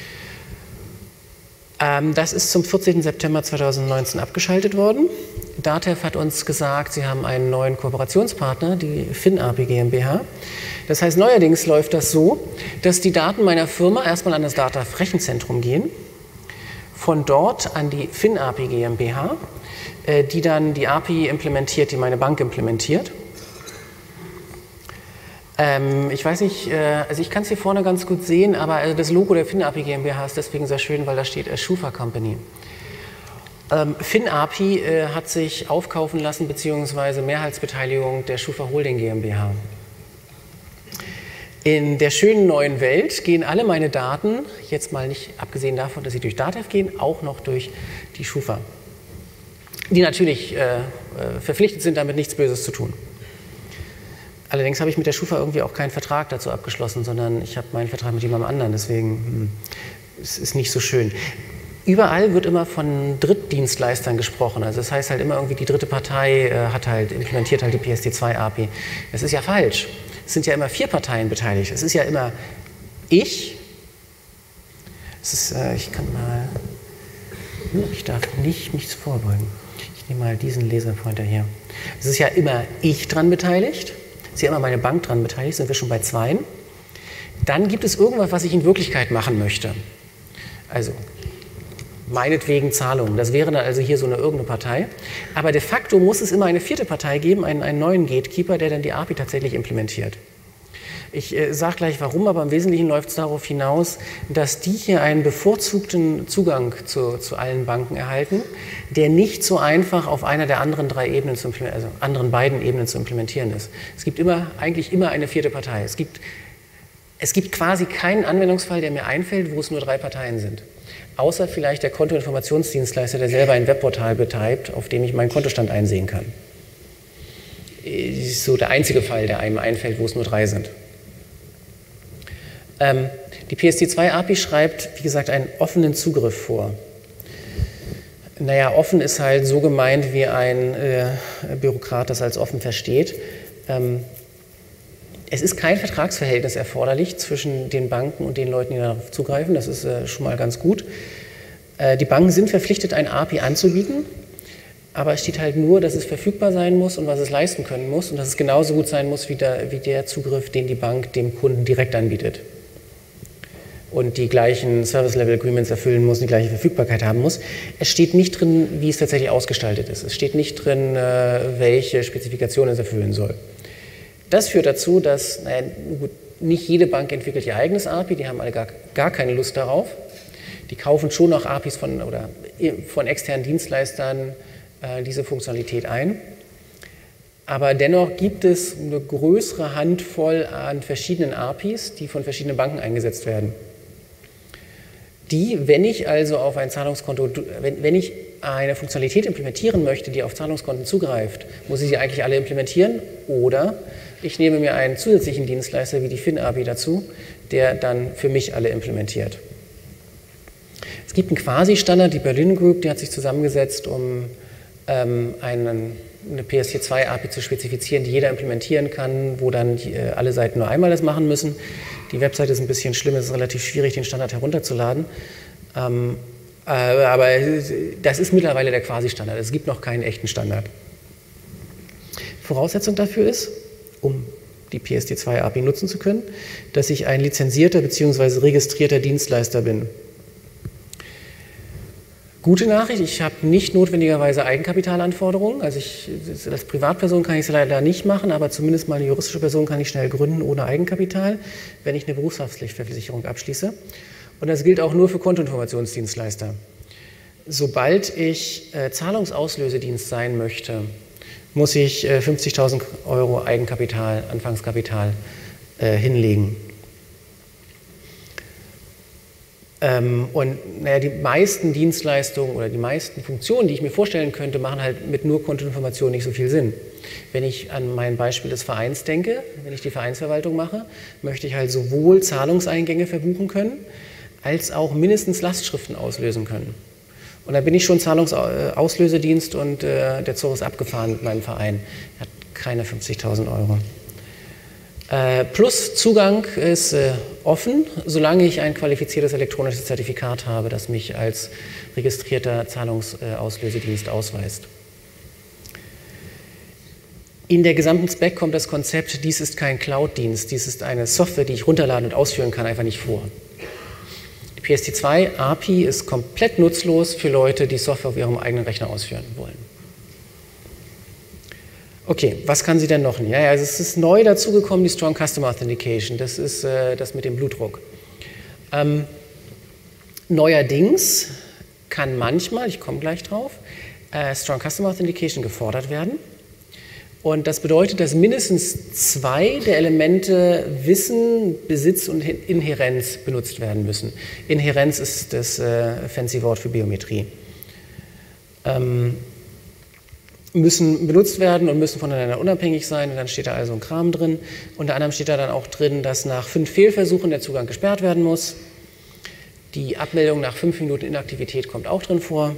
Ähm, das ist zum vierzehnten September zweitausendneunzehn abgeschaltet worden. DATEV hat uns gesagt, sie haben einen neuen Kooperationspartner, die FinAPI GmbH. Das heißt, neuerdings läuft das so, dass die Daten meiner Firma erstmal an das DATEV Rechenzentrum gehen, von dort an die FinAPI GmbH, äh, die dann die A P I implementiert, die meine Bank implementiert. Ähm, ich weiß nicht, äh, also ich kann es hier vorne ganz gut sehen, aber also das Logo der FinAPI GmbH ist deswegen sehr schön, weil da steht äh, Schufa Company. Ähm, FinAPI äh, hat sich aufkaufen lassen, beziehungsweise Mehrheitsbeteiligung der Schufa Holding GmbH. In der schönen neuen Welt gehen alle meine Daten, jetzt mal nicht abgesehen davon, dass sie durch DATEV gehen, auch noch durch die Schufa. Die natürlich äh, verpflichtet sind, damit nichts Böses zu tun. Allerdings habe ich mit der Schufa irgendwie auch keinen Vertrag dazu abgeschlossen, sondern ich habe meinen Vertrag mit jemandem anderen, deswegen hm, es ist nicht so schön. Überall wird immer von Drittdienstleistern gesprochen, also das heißt halt immer irgendwie die dritte Partei äh, hat halt, implementiert halt die P S D zwei A P I. Das ist ja falsch. Es sind ja immer vier Parteien beteiligt. Es ist ja immer ich, es ist, äh, ich kann mal, ich darf nicht mich vorbeugen. Ich nehme mal diesen Laserpointer hier. Es ist ja immer ich dran beteiligt, es ist ja immer meine Bank dran beteiligt, sind wir schon bei zweien. Dann gibt es irgendwas, was ich in Wirklichkeit machen möchte. Also meinetwegen Zahlungen. Das wäre dann also hier so eine irgendeine Partei. Aber de facto muss es immer eine vierte Partei geben, einen, einen neuen Gatekeeper, der dann die A P I tatsächlich implementiert. Ich äh, sage gleich warum, aber im Wesentlichen läuft es darauf hinaus, dass die hier einen bevorzugten Zugang zu, zu allen Banken erhalten, der nicht so einfach auf einer der anderen drei Ebenen, zu also anderen beiden Ebenen zu implementieren ist. Es gibt immer, eigentlich immer eine vierte Partei. Es gibt, es gibt quasi keinen Anwendungsfall, der mir einfällt, wo es nur drei Parteien sind. Außer vielleicht der Kontoinformationsdienstleister, der selber ein Webportal betreibt, auf dem ich meinen Kontostand einsehen kann. Das ist so der einzige Fall, der einem einfällt, wo es nur drei sind. Ähm, die P S D zwei A P I schreibt, wie gesagt, einen offenen Zugriff vor. Naja, offen ist halt so gemeint, wie ein äh, Bürokrat das als offen versteht. Ähm, Es ist kein Vertragsverhältnis erforderlich zwischen den Banken und den Leuten, die darauf zugreifen. Das ist äh, schon mal ganz gut. Äh, die Banken sind verpflichtet, ein A P I anzubieten, aber es steht halt nur, dass es verfügbar sein muss und was es leisten können muss und dass es genauso gut sein muss wie der, wie der Zugriff, den die Bank dem Kunden direkt anbietet. Und die gleichen Service-Level-Agreements erfüllen muss, die gleiche Verfügbarkeit haben muss. Es steht nicht drin, wie es tatsächlich ausgestaltet ist. Es steht nicht drin, äh, welche Spezifikationen es erfüllen soll. Das führt dazu, dass naja, gut, nicht jede Bank entwickelt ihr eigenes A P I, die haben alle gar, gar keine Lust darauf. Die kaufen schon noch A P Is von, oder von externen Dienstleistern äh, diese Funktionalität ein. Aber dennoch gibt es eine größere Handvoll an verschiedenen A P Is, die von verschiedenen Banken eingesetzt werden. Die, wenn ich also auf ein Zahlungskonto, wenn, wenn ich eine Funktionalität implementieren möchte, die auf Zahlungskonten zugreift, muss ich sie eigentlich alle implementieren oder ich nehme mir einen zusätzlichen Dienstleister wie die FinAPI dazu, der dann für mich alle implementiert. Es gibt einen Quasi-Standard, die Berlin Group, die hat sich zusammengesetzt, um ähm, einen, eine P S D zwei A P I zu spezifizieren, die jeder implementieren kann, wo dann die, äh, alle Seiten nur einmal das machen müssen. Die Webseite ist ein bisschen schlimm, es ist relativ schwierig, den Standard herunterzuladen. Ähm, äh, aber das ist mittlerweile der Quasi-Standard. Es gibt noch keinen echten Standard. Voraussetzung dafür ist, um die P S D zwei A P I nutzen zu können, dass ich ein lizenzierter bzw. registrierter Dienstleister bin. Gute Nachricht, ich habe nicht notwendigerweise Eigenkapitalanforderungen. Also ich, als Privatperson kann ich es leider nicht machen, aber zumindest mal eine juristische Person kann ich schnell gründen ohne Eigenkapital, wenn ich eine Berufshaftpflichtversicherung abschließe. Und das gilt auch nur für Kontoinformationsdienstleister. Sobald ich äh, Zahlungsauslösedienst sein möchte, muss ich äh, fünfzigtausend Euro Eigenkapital, Anfangskapital äh, hinlegen. Ähm, und naja, die meisten Dienstleistungen oder die meisten Funktionen, die ich mir vorstellen könnte, machen halt mit nur Kontoinformation nicht so viel Sinn. Wenn ich an mein Beispiel des Vereins denke, wenn ich die Vereinsverwaltung mache, möchte ich halt sowohl Zahlungseingänge verbuchen können, als auch mindestens Lastschriften auslösen können. Und da bin ich schon Zahlungsauslösedienst und äh, der Zug ist abgefahren mit meinem Verein. Er hat keine fünfzigtausend Euro. Äh, plus Zugang ist äh, offen, solange ich ein qualifiziertes elektronisches Zertifikat habe, das mich als registrierter Zahlungsauslösedienst ausweist. In der gesamten Spec kommt das Konzept, dies ist kein Cloud-Dienst, dies ist eine Software, die ich runterladen und ausführen kann, einfach nicht vor. Die P S T zwei A P I ist komplett nutzlos für Leute, die Software auf ihrem eigenen Rechner ausführen wollen. Okay, was kann sie denn noch nicht? Ja, ja, also es ist neu dazugekommen, die Strong Customer Authentication. Das ist äh, das mit dem Blutdruck. Ähm, neuerdings kann manchmal, ich komme gleich drauf, äh, Strong Customer Authentication gefordert werden. Und das bedeutet, dass mindestens zwei der Elemente Wissen, Besitz und Inhärenz benutzt werden müssen. Inhärenz ist das äh, fancy Wort für Biometrie. Ähm, müssen benutzt werden und müssen voneinander unabhängig sein. Und dann steht da also ein Kram drin. Unter anderem steht da dann auch drin, dass nach fünf Fehlversuchen der Zugang gesperrt werden muss. Die Abmeldung nach fünf Minuten Inaktivität kommt auch drin vor.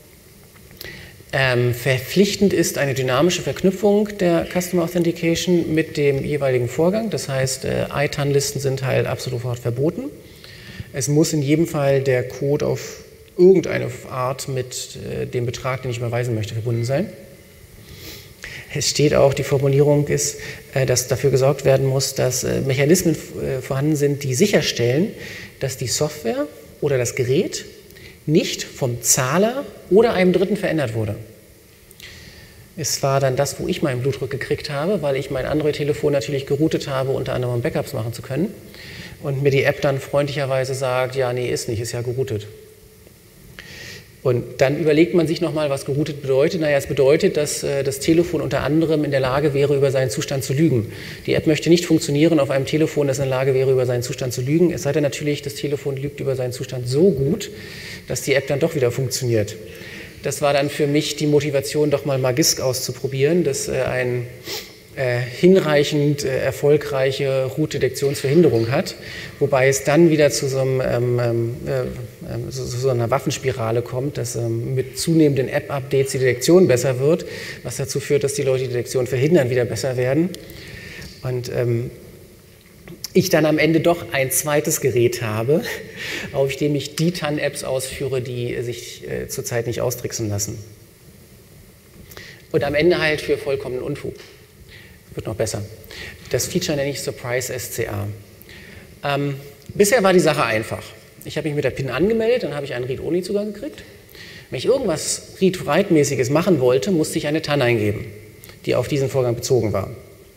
Ähm, verpflichtend ist eine dynamische Verknüpfung der Customer Authentication mit dem jeweiligen Vorgang. Das heißt, äh, I T A N-Listen sind halt absolut sofort verboten. Es muss in jedem Fall der Code auf irgendeine Art mit äh, dem Betrag, den ich überweisen möchte, verbunden sein. Es steht auch, die Formulierung ist, äh, dass dafür gesorgt werden muss, dass äh, Mechanismen äh, vorhanden sind, die sicherstellen, dass die Software oder das Gerät nicht vom Zahler oder einem Dritten verändert wurde. Es war dann das, wo ich meinen Blutdruck gekriegt habe, weil ich mein Android-Telefon natürlich geroutet habe, unter anderem um Backups machen zu können. Und mir die App dann freundlicherweise sagt, ja, nee, ist nicht, ist ja geroutet. Und dann überlegt man sich nochmal, was geroutet bedeutet. Naja, es bedeutet, dass äh, das Telefon unter anderem in der Lage wäre, über seinen Zustand zu lügen. Die App möchte nicht funktionieren auf einem Telefon, das in der Lage wäre, über seinen Zustand zu lügen. Es sei denn natürlich, das Telefon lügt über seinen Zustand so gut, dass die App dann doch wieder funktioniert. Das war dann für mich die Motivation, doch mal Magisk auszuprobieren, das äh, ein äh, hinreichend äh, erfolgreiche Root-Detektionsverhinderung hat, wobei es dann wieder zu so, einem, ähm, äh, so, so einer Waffenspirale kommt, dass ähm, mit zunehmenden App-Updates die Detektion besser wird, was dazu führt, dass die Leute die Detektion verhindern, wieder besser werden. Und ähm, ich dann am Ende doch ein zweites Gerät habe, auf dem ich die T A N-Apps ausführe, die sich äh, zurzeit nicht austricksen lassen. Und am Ende halt für vollkommenen Unfug. Wird noch besser. Das Feature nenne ich Surprise S C A. Ähm, bisher war die Sache einfach. Ich habe mich mit der PIN angemeldet, dann habe ich einen Read-Only-Zugang gekriegt. Wenn ich irgendwas Read-Write-mäßiges machen wollte, musste ich eine T A N eingeben, die auf diesen Vorgang bezogen war.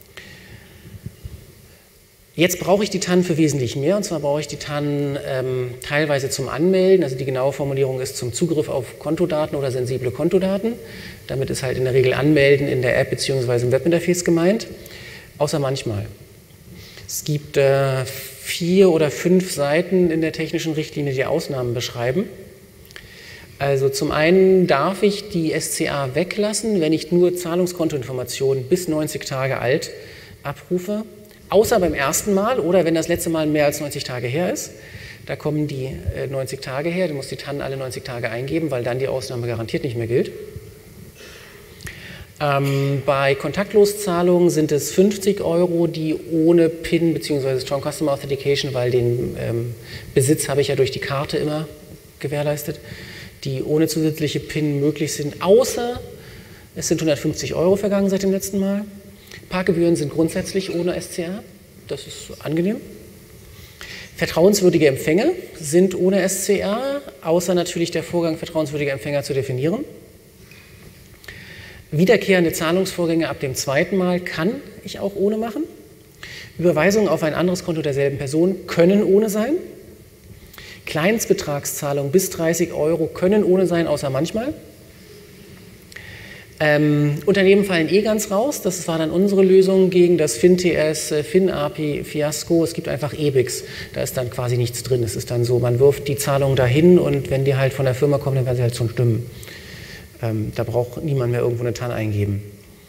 Jetzt brauche ich die T A N für wesentlich mehr, und zwar brauche ich die T A N ähm, teilweise zum Anmelden, also die genaue Formulierung ist zum Zugriff auf Kontodaten oder sensible Kontodaten. Damit ist halt in der Regel Anmelden in der App bzw. im Webinterface gemeint, außer manchmal. Es gibt äh, vier oder fünf Seiten in der technischen Richtlinie, die Ausnahmen beschreiben. Also zum einen darf ich die S C A weglassen, wenn ich nur Zahlungskontoinformationen bis neunzig Tage alt abrufe. Außer beim ersten Mal oder wenn das letzte Mal mehr als neunzig Tage her ist. Da kommen die äh, neunzig Tage her, du musst die T A N alle neunzig Tage eingeben, weil dann die Ausnahme garantiert nicht mehr gilt. Ähm, bei Kontaktloszahlungen sind es fünfzig Euro, die ohne PIN bzw. Strong Customer Authentication, weil den ähm, Besitz habe ich ja durch die Karte immer gewährleistet, die ohne zusätzliche PIN möglich sind, außer es sind hundertfünfzig Euro vergangen seit dem letzten Mal. Parkgebühren sind grundsätzlich ohne S C A, das ist angenehm. Vertrauenswürdige Empfänge sind ohne S C A, außer natürlich der Vorgang vertrauenswürdiger Empfänger zu definieren. Wiederkehrende Zahlungsvorgänge ab dem zweiten Mal kann ich auch ohne machen. Überweisungen auf ein anderes Konto derselben Person können ohne sein. Kleinstbetragszahlungen bis dreißig Euro können ohne sein, außer manchmal. Ähm, Unternehmen fallen eh ganz raus. Das war dann unsere Lösung gegen das FinTS, FinAPI-Fiasko. Es gibt einfach E B I X. Da ist dann quasi nichts drin. Es ist dann so, man wirft die Zahlung dahin und wenn die halt von der Firma kommen, dann werden sie halt schon stimmen. Ähm, da braucht niemand mehr irgendwo eine T A N eingeben.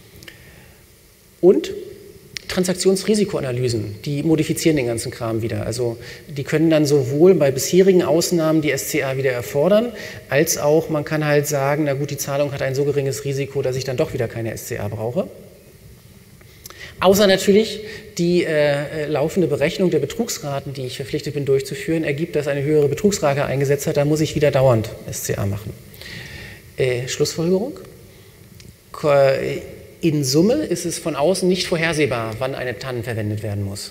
Und Transaktionsrisikoanalysen, die modifizieren den ganzen Kram wieder. Also die können dann sowohl bei bisherigen Ausnahmen die S C A wieder erfordern, als auch man kann halt sagen, na gut, die Zahlung hat ein so geringes Risiko, dass ich dann doch wieder keine S C A brauche. Außer natürlich die äh, laufende Berechnung der Betrugsraten, die ich verpflichtet bin durchzuführen, ergibt, dass eine höhere Betrugsrate eingesetzt hat, da muss ich wieder dauernd S C A machen. Äh, Schlussfolgerung? In Summe ist es von außen nicht vorhersehbar, wann eine T A N verwendet werden muss.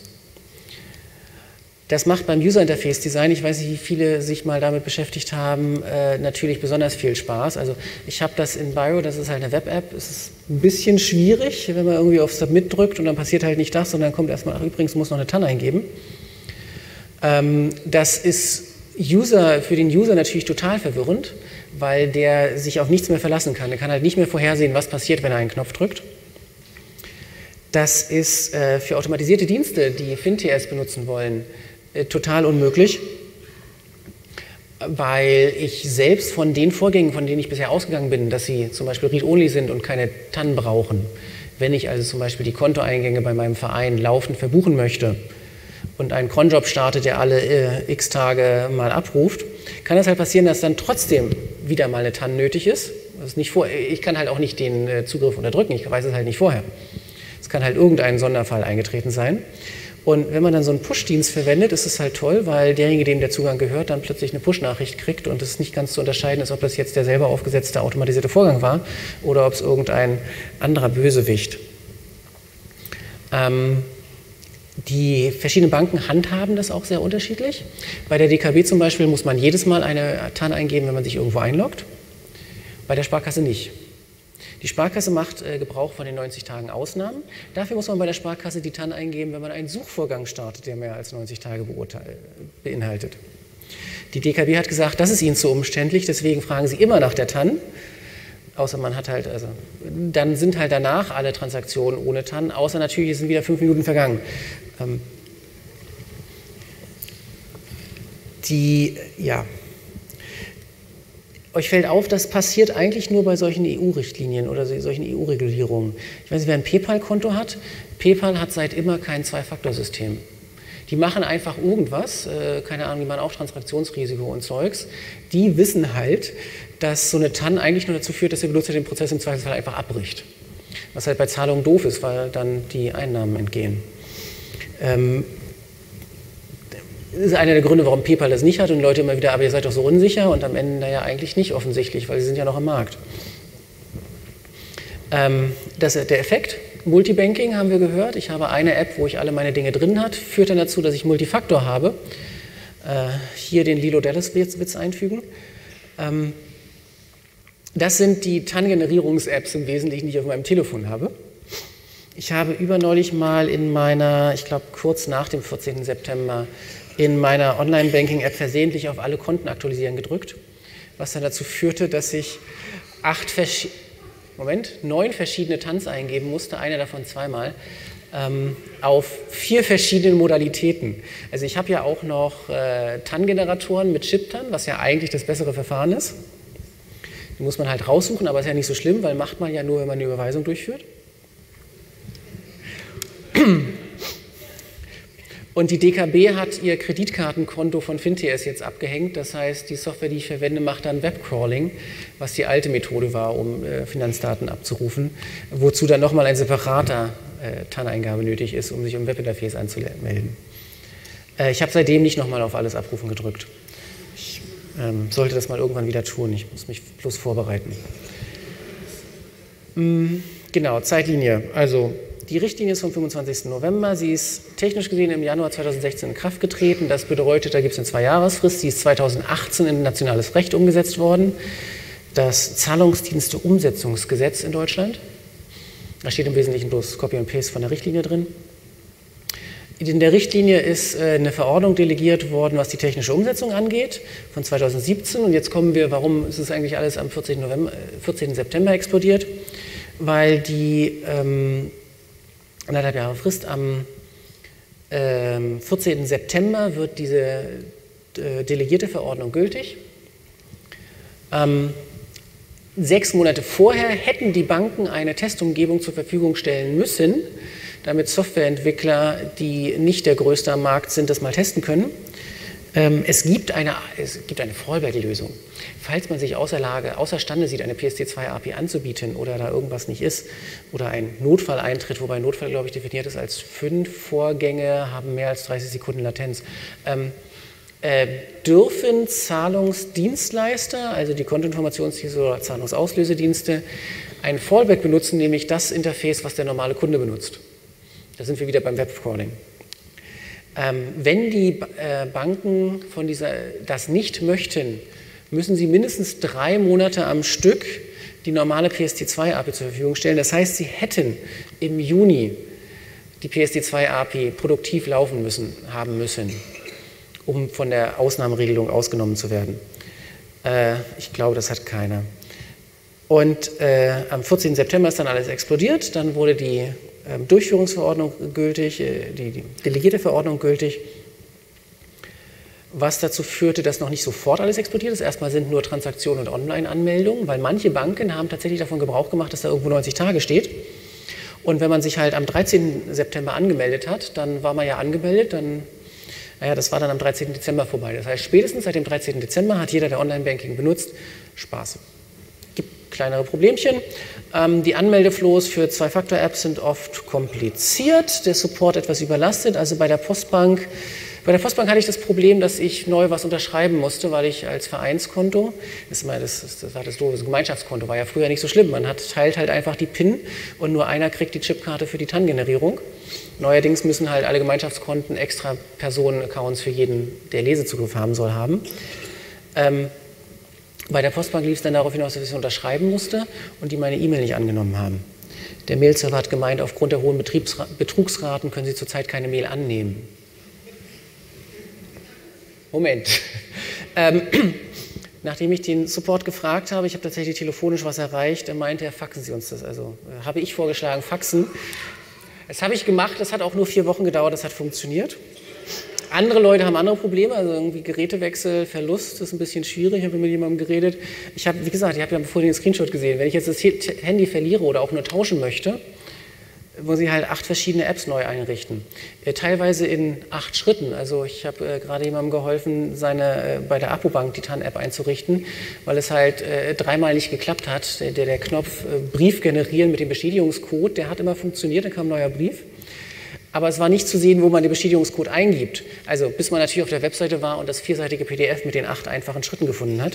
Das macht beim User Interface Design, ich weiß nicht, wie viele sich mal damit beschäftigt haben, äh, natürlich besonders viel Spaß. Also ich habe das in Biro, das ist halt eine Web-App, es ist ein bisschen schwierig, wenn man irgendwie auf Submit drückt und dann passiert halt nicht das, sondern kommt erstmal, ach übrigens, muss noch eine T A N eingeben. Ähm, das ist User, für den User natürlich total verwirrend, weil der sich auf nichts mehr verlassen kann. Der kann halt nicht mehr vorhersehen, was passiert, wenn er einen Knopf drückt. Das ist äh, für automatisierte Dienste, die FinTS benutzen wollen, äh, total unmöglich, weil ich selbst von den Vorgängen, von denen ich bisher ausgegangen bin, dass sie zum Beispiel Read-Only sind und keine T A N brauchen, wenn ich also zum Beispiel die Kontoeingänge bei meinem Verein laufend verbuchen möchte, und einen Cronjob startet, der alle äh, x Tage mal abruft, kann es halt passieren, dass dann trotzdem wieder mal eine T A N nötig ist. Das ist nicht vor, ich kann halt auch nicht den äh, Zugriff unterdrücken, ich weiß es halt nicht vorher. Es kann halt irgendein Sonderfall eingetreten sein. Und wenn man dann so einen Push-Dienst verwendet, ist es halt toll, weil derjenige, dem der Zugang gehört, dann plötzlich eine Push-Nachricht kriegt und es nicht ganz zu unterscheiden ist, ob das jetzt der selber aufgesetzte automatisierte Vorgang war oder ob es irgendein anderer Bösewicht. Ähm, Die verschiedenen Banken handhaben das auch sehr unterschiedlich. Bei der D K B zum Beispiel muss man jedes Mal eine T A N eingeben, wenn man sich irgendwo einloggt. Bei der Sparkasse nicht. Die Sparkasse macht äh, Gebrauch von den neunzig Tagen Ausnahmen. Dafür muss man bei der Sparkasse die T A N eingeben, wenn man einen Suchvorgang startet, der mehr als neunzig Tage beinhaltet. Die D K B hat gesagt, das ist ihnen zu umständlich, deswegen fragen sie immer nach der T A N. Außer man hat halt, also, dann sind halt danach alle Transaktionen ohne T A N, außer natürlich sind wieder fünf Minuten vergangen. Ähm, die, ja, euch fällt auf, das passiert eigentlich nur bei solchen E U-Richtlinien oder solchen E U-Regulierungen. Ich weiß nicht, wer ein PayPal-Konto hat. PayPal hat seit immer kein Zwei-Faktor-System. Die machen einfach irgendwas, äh, keine Ahnung, die machen auch Transaktionsrisiko und Zeugs. Die wissen halt, dass so eine T A N eigentlich nur dazu führt, dass der Benutzer den Prozess im Zweifelsfall einfach abbricht. Was halt bei Zahlungen doof ist, weil dann die Einnahmen entgehen. Ähm, das ist einer der Gründe, warum PayPal das nicht hat und Leute immer wieder, aber ihr seid doch so unsicher und am Ende naja eigentlich nicht offensichtlich, weil sie sind ja noch im Markt. Ähm, das, der Effekt, Multibanking haben wir gehört. Ich habe eine App, wo ich alle meine Dinge drin habe, führt dann dazu, dass ich Multifaktor habe. Äh, hier den Lilo-Dallas-Witz einfügen. Ähm, das sind die T A N-Generierungs-Apps im Wesentlichen, die ich auf meinem Telefon habe. Ich habe überneulich mal in meiner, ich glaube kurz nach dem vierzehnten September, in meiner Online-Banking-App versehentlich auf alle Konten aktualisieren gedrückt, was dann dazu führte, dass ich acht verschiedene Moment, neun verschiedene T A Ns eingeben musste, eine davon zweimal, ähm, auf vier verschiedenen Modalitäten. Also ich habe ja auch noch äh, T A N-Generatoren mit Chip-T A N, was ja eigentlich das bessere Verfahren ist. Die muss man halt raussuchen, aber ist ja nicht so schlimm, weil macht man ja nur, wenn man eine Überweisung durchführt. Und die D K B hat ihr Kreditkartenkonto von FinTS jetzt abgehängt. Das heißt, die Software, die ich verwende, macht dann Webcrawling, was die alte Methode war, um äh, Finanzdaten abzurufen, wozu dann nochmal ein separater äh, T A N-Eingabe nötig ist, um sich im Webinterface anzumelden. Äh, ich habe seitdem nicht nochmal auf alles abrufen gedrückt. Ich ähm, sollte das mal irgendwann wieder tun. Ich muss mich bloß vorbereiten. Mm, genau, Zeitlinie. Also die Richtlinie ist vom fünfundzwanzigsten November. Sie ist technisch gesehen im Januar zweitausendsechzehn in Kraft getreten. Das bedeutet, da gibt es eine Zwei-Jahres-Frist. Sie ist zweitausendachtzehn in nationales Recht umgesetzt worden. Das Zahlungsdienste-Umsetzungsgesetz in Deutschland. Da steht im Wesentlichen bloß Copy und Paste von der Richtlinie drin. In der Richtlinie ist eine Verordnung delegiert worden, was die technische Umsetzung angeht, von zweitausendsiebzehn. Und jetzt kommen wir, warum ist es eigentlich alles am vierzehnten November, vierzehnten September explodiert? Weil die ähm, anderthalb Jahre Frist, am ähm, vierzehnten September wird diese äh, delegierte Verordnung gültig. Ähm, sechs Monate vorher hätten die Banken eine Testumgebung zur Verfügung stellen müssen, damit Softwareentwickler, die nicht der Größte am Markt sind, das mal testen können. Ähm, es gibt eine, es gibt eine Fallback-Lösung. Falls man sich außer Lage, außerstande sieht, eine P S C zwei A P I anzubieten oder da irgendwas nicht ist oder ein Notfall eintritt, wobei Notfall, glaube ich, definiert ist als fünf Vorgänge, haben mehr als dreißig Sekunden Latenz, ähm, äh, dürfen Zahlungsdienstleister, also die Kontoinformationsdienste oder Zahlungsauslösedienste, ein Fallback benutzen, nämlich das Interface, was der normale Kunde benutzt. Da sind wir wieder beim Webcrawling. Ähm, wenn die äh, Banken von dieser, das nicht möchten, müssen sie mindestens drei Monate am Stück die normale P S C zwei A P I zur Verfügung stellen. Das heißt, sie hätten im Juni die P S C zwei A P I produktiv laufen müssen, haben müssen, um von der Ausnahmeregelung ausgenommen zu werden. Äh, ich glaube, das hat keiner. Und äh, am vierzehnten September ist dann alles explodiert, dann wurde die äh, Durchführungsverordnung gültig, äh, die, die delegierte Verordnung gültig, was dazu führte, dass noch nicht sofort alles explodiert ist. Erstmal sind nur Transaktionen und Online-Anmeldungen, weil manche Banken haben tatsächlich davon Gebrauch gemacht, dass da irgendwo neunzig Tage steht. Und wenn man sich halt am dreizehnten September angemeldet hat, dann war man ja angemeldet, dann, naja, das war dann am dreizehnten Dezember vorbei. Das heißt, spätestens seit dem dreizehnten Dezember hat jeder, der Online-Banking benutzt, Spaß. Kleinere Problemchen. Ähm, die Anmeldeflows für Zwei-Faktor-Apps sind oft kompliziert, der Support etwas überlastet. Also bei der Postbank, bei der Postbank hatte ich das Problem, dass ich neu was unterschreiben musste, weil ich als Vereinskonto, das, das, das war das doofe, das Gemeinschaftskonto war ja früher nicht so schlimm. Man hat, teilt halt einfach die PIN und nur einer kriegt die Chipkarte für die T A N-Generierung. Neuerdings müssen halt alle Gemeinschaftskonten extra Personen-Accounts für jeden, der Lesezugriff haben soll, haben. Ähm, Bei der Postbank lief es dann darauf hinaus, dass ich es unterschreiben musste und die meine E-Mail nicht angenommen haben. Der Mail-Server hat gemeint, aufgrund der hohen Betriebsra- Betrugsraten können Sie zurzeit keine Mail annehmen. Moment. ähm, nachdem ich den Support gefragt habe, ich habe tatsächlich telefonisch was erreicht, er meinte, faxen Sie uns das. Also äh, habe ich vorgeschlagen, faxen. Das habe ich gemacht, das hat auch nur vier Wochen gedauert, das hat funktioniert. Andere Leute haben andere Probleme, also irgendwie Gerätewechsel, Verlust ist ein bisschen schwierig. Ich habe mit jemandem geredet. Ich habe, wie gesagt, ich habe ja vorhin den Screenshot gesehen. Wenn ich jetzt das Handy verliere oder auch nur tauschen möchte, muss ich halt acht verschiedene Apps neu einrichten. Äh, teilweise in acht Schritten. Also ich habe äh, gerade jemandem geholfen, seine, äh, bei der Apobank die T A N-App einzurichten, weil es halt äh, dreimal nicht geklappt hat. Der, der Knopf äh, Brief generieren mit dem Bestätigungscode, der hat immer funktioniert, dann kam ein neuer Brief. Aber es war nicht zu sehen, wo man den Bestätigungscode eingibt. Also bis man natürlich auf der Webseite war und das vierseitige P D F mit den acht einfachen Schritten gefunden hat.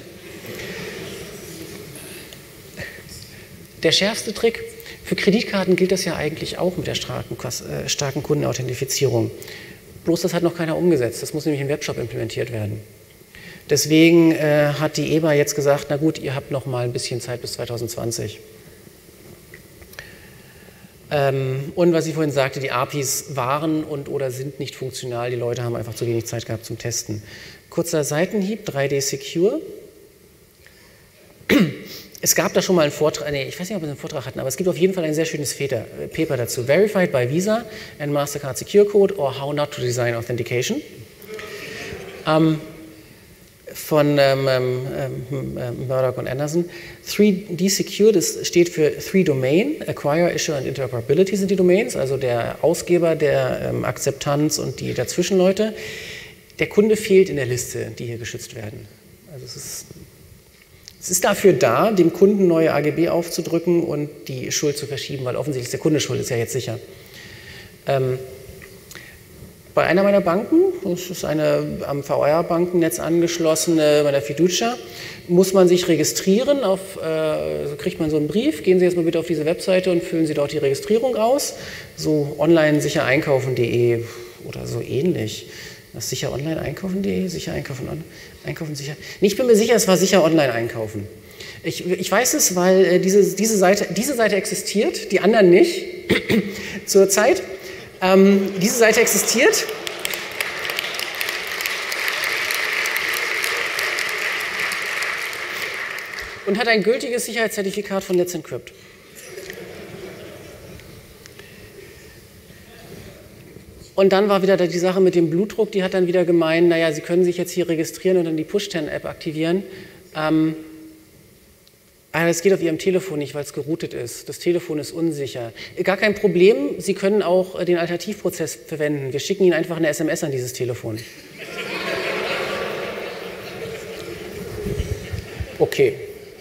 Der schärfste Trick: Für Kreditkarten gilt das ja eigentlich auch mit der starken, äh, starken Kundenauthentifizierung. Bloß das hat noch keiner umgesetzt. Das muss nämlich im Webshop implementiert werden. Deswegen äh, hat die E B A jetzt gesagt, na gut, ihr habt noch mal ein bisschen Zeit bis zweitausendzwanzig. Ähm, und was ich vorhin sagte, die A P Is waren und oder sind nicht funktional. Die Leute haben einfach zu wenig Zeit gehabt zum Testen. Kurzer Seitenhieb, drei D Secure. Es gab da schon mal einen Vortrag, nee, ich weiß nicht, ob wir einen Vortrag hatten, aber es gibt auf jeden Fall ein sehr schönes Paper dazu. Verified by Visa and Mastercard Secure Code or How Not to Design Authentication. Ähm, von ähm, ähm, Murdoch und Anderson. drei D Secure, das steht für Three Domain, Acquire, Issue and Interoperability sind die Domains, also der Ausgeber, der ähm, Akzeptanz und die Dazwischenleute. Der Kunde fehlt in der Liste, die hier geschützt werden. Also es ist, es ist dafür da, dem Kunden neue A G B aufzudrücken und die Schuld zu verschieben, weil offensichtlich ist der Kunde schuld, ist ja jetzt sicher. Ähm, Bei einer meiner Banken, das ist eine am V R-Bankennetz angeschlossene, bei der Fiducia, muss man sich registrieren. Auf, äh, so kriegt man so einen Brief, gehen Sie jetzt mal bitte auf diese Webseite und füllen Sie dort die Registrierung aus. So online sicher einkaufen punkt de oder so ähnlich. Das sicher online einkaufen punkt de, sicher einkaufen, einkaufen sicher. Nee, ich bin mir sicher, es war sicher online einkaufen. Ich, ich weiß es, weil äh, diese, diese, Seite, diese Seite existiert, die anderen nicht, zurzeit. Ähm, diese Seite existiert. Und hat ein gültiges Sicherheitszertifikat von Let's Encrypt. Und dann war wieder die Sache mit dem Blutdruck, die hat dann wieder gemeint, naja, Sie können sich jetzt hier registrieren und dann die Push zehn App aktivieren. Ähm, aber das geht auf Ihrem Telefon nicht, weil es geroutet ist. Das Telefon ist unsicher. Gar kein Problem, Sie können auch den Alternativprozess verwenden. Wir schicken Ihnen einfach eine S M S an dieses Telefon. Okay.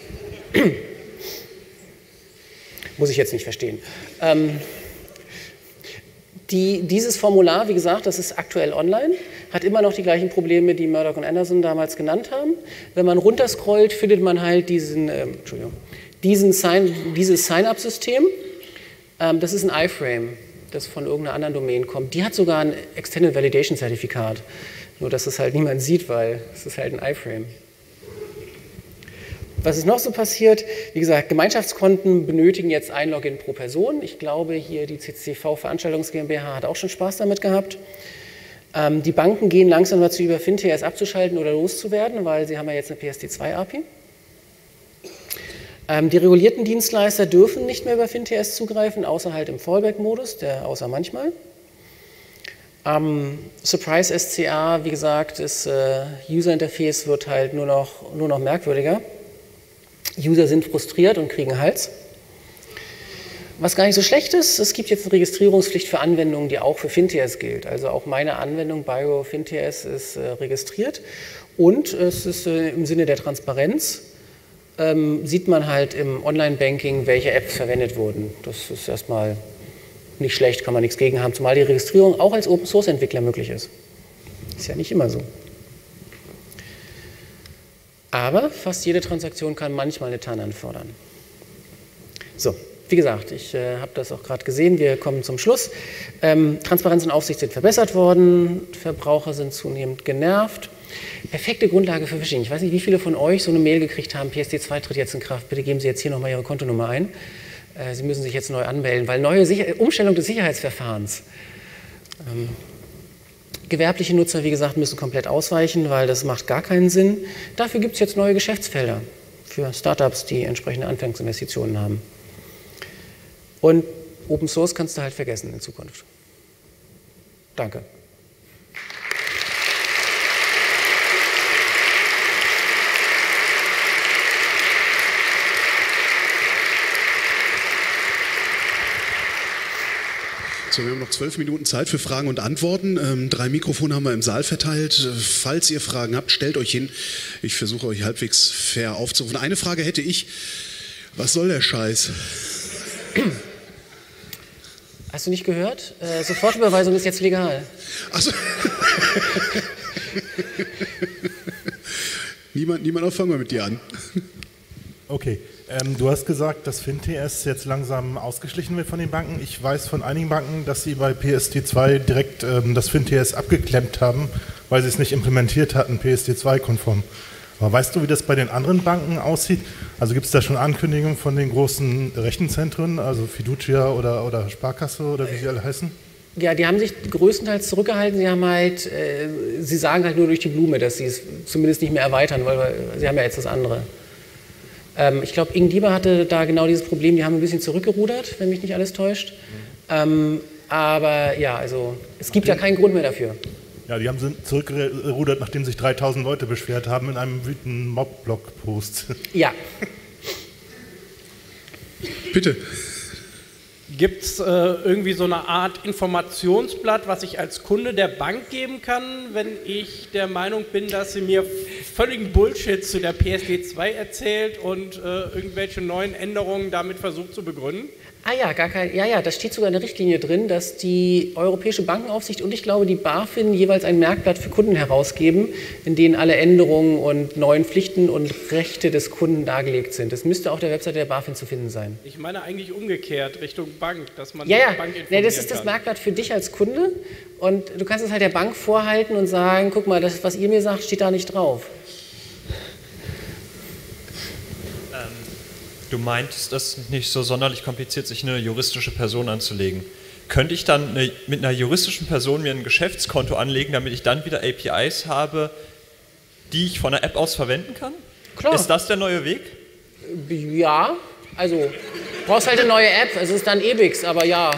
Muss ich jetzt nicht verstehen. Ähm, die, dieses Formular, wie gesagt, das ist aktuell online, hat immer noch die gleichen Probleme, die Murdoch und Anderson damals genannt haben. Wenn man runterscrollt, findet man halt diesen, ähm, Entschuldigung, diesen Sign, dieses Sign-up-System. Ähm, das ist ein iFrame, das von irgendeiner anderen Domain kommt. Die hat sogar ein Extended Validation-Zertifikat. Nur, dass es halt niemand sieht, weil es ist halt ein iFrame. Was ist noch so passiert? Wie gesagt, Gemeinschaftskonten benötigen jetzt ein Login pro Person. Ich glaube, hier die C C V Veranstaltungs GmbH hat auch schon Spaß damit gehabt. Ähm, die Banken gehen langsam dazu über, FinTS abzuschalten oder loszuwerden, weil sie haben ja jetzt eine P S D zwei A P I. Ähm, die regulierten Dienstleister dürfen nicht mehr über FinTS zugreifen, außer halt im Fallback-Modus, der außer manchmal. Ähm, Surprise S C A, wie gesagt, das äh, User-Interface wird halt nur noch, nur noch merkwürdiger. User sind frustriert und kriegen Hals. Was gar nicht so schlecht ist, es gibt jetzt eine Registrierungspflicht für Anwendungen, die auch für FinTS gilt. Also auch meine Anwendung Bio FinTS ist äh, registriert und es ist äh, im Sinne der Transparenz, ähm, sieht man halt im Online-Banking, welche Apps verwendet wurden. Das ist erstmal nicht schlecht, kann man nichts gegen haben, zumal die Registrierung auch als Open-Source-Entwickler möglich ist. Ist ja nicht immer so. Aber fast jede Transaktion kann manchmal eine T A N anfordern. So, wie gesagt, ich äh, habe das auch gerade gesehen, wir kommen zum Schluss. Ähm, Transparenz und Aufsicht sind verbessert worden, Verbraucher sind zunehmend genervt. Perfekte Grundlage für Phishing. Ich weiß nicht, wie viele von euch so eine Mail gekriegt haben, P S D zwei tritt jetzt in Kraft, bitte geben Sie jetzt hier nochmal Ihre Kontonummer ein. Äh, Sie müssen sich jetzt neu anmelden, weil neue Sicher- Umstellung des Sicherheitsverfahrens. Ähm, Gewerbliche Nutzer, wie gesagt, müssen komplett ausweichen, weil das macht gar keinen Sinn. Dafür gibt es jetzt neue Geschäftsfelder für Startups, die entsprechende Anfangsinvestitionen haben. Und Open Source kannst du halt vergessen in Zukunft. Danke. So, wir haben noch zwölf Minuten Zeit für Fragen und Antworten. Ähm, drei Mikrofone haben wir im Saal verteilt. Falls ihr Fragen habt, stellt euch hin. Ich versuche euch halbwegs fair aufzurufen. Eine Frage hätte ich. Was soll der Scheiß? Hast du nicht gehört? Äh, Sofortüberweisung ist jetzt legal. Ach so. niemand, niemand, fangen wir mit dir an. Okay. Ähm, du hast gesagt, dass FinTS jetzt langsam ausgeschlichen wird von den Banken. Ich weiß von einigen Banken, dass sie bei P S D zwei direkt ähm, das FinTS abgeklemmt haben, weil sie es nicht implementiert hatten, P S D zwei konform. Aber weißt du, wie das bei den anderen Banken aussieht? Also gibt es da schon Ankündigungen von den großen Rechenzentren, also Fiducia oder, oder Sparkasse oder wie sie alle heißen? Ja, die haben sich größtenteils zurückgehalten. Sie haben halt, äh, sie sagen halt nur durch die Blume, dass sie es zumindest nicht mehr erweitern, weil wir, sie haben ja jetzt das andere. Ähm, ich glaube, Ingdieber hatte da genau dieses Problem, die haben ein bisschen zurückgerudert, wenn mich nicht alles täuscht. Mhm. Ähm, aber ja, also es gibt okay. ja keinen Grund mehr dafür. Ja, die haben zurückgerudert, nachdem sich dreitausend Leute beschwert haben in einem wütenden Mob-Blog-Post. Ja. Bitte. Gibt es äh, irgendwie so eine Art Informationsblatt, was ich als Kunde der Bank geben kann, wenn ich der Meinung bin, dass sie mir völligen Bullshit zu der P S D zwei erzählt und äh, irgendwelche neuen Änderungen damit versucht zu begründen? Ah ja, gar kein, ja, ja, da steht sogar eine Richtlinie drin, dass die Europäische Bankenaufsicht und ich glaube die BaFin jeweils ein Merkblatt für Kunden herausgeben, in denen alle Änderungen und neuen Pflichten und Rechte des Kunden dargelegt sind. Das müsste auf der Webseite der BaFin zu finden sein. Ich meine eigentlich umgekehrt, Richtung Bank, dass man ja, ja. die Bank informieren Nee, das ist das kann. Merkblatt für dich als Kunde und du kannst es halt der Bank vorhalten und sagen, guck mal, das, was ihr mir sagt, steht da nicht drauf. Du meintest, das ist nicht so sonderlich kompliziert, sich eine juristische Person anzulegen. Könnte ich dann eine, mit einer juristischen Person mir ein Geschäftskonto anlegen, damit ich dann wieder A P Is habe, die ich von der App aus verwenden kann? Klar. Ist das der neue Weg? Ja, also du brauchst halt eine neue App, es ist dann E B I X, aber ja.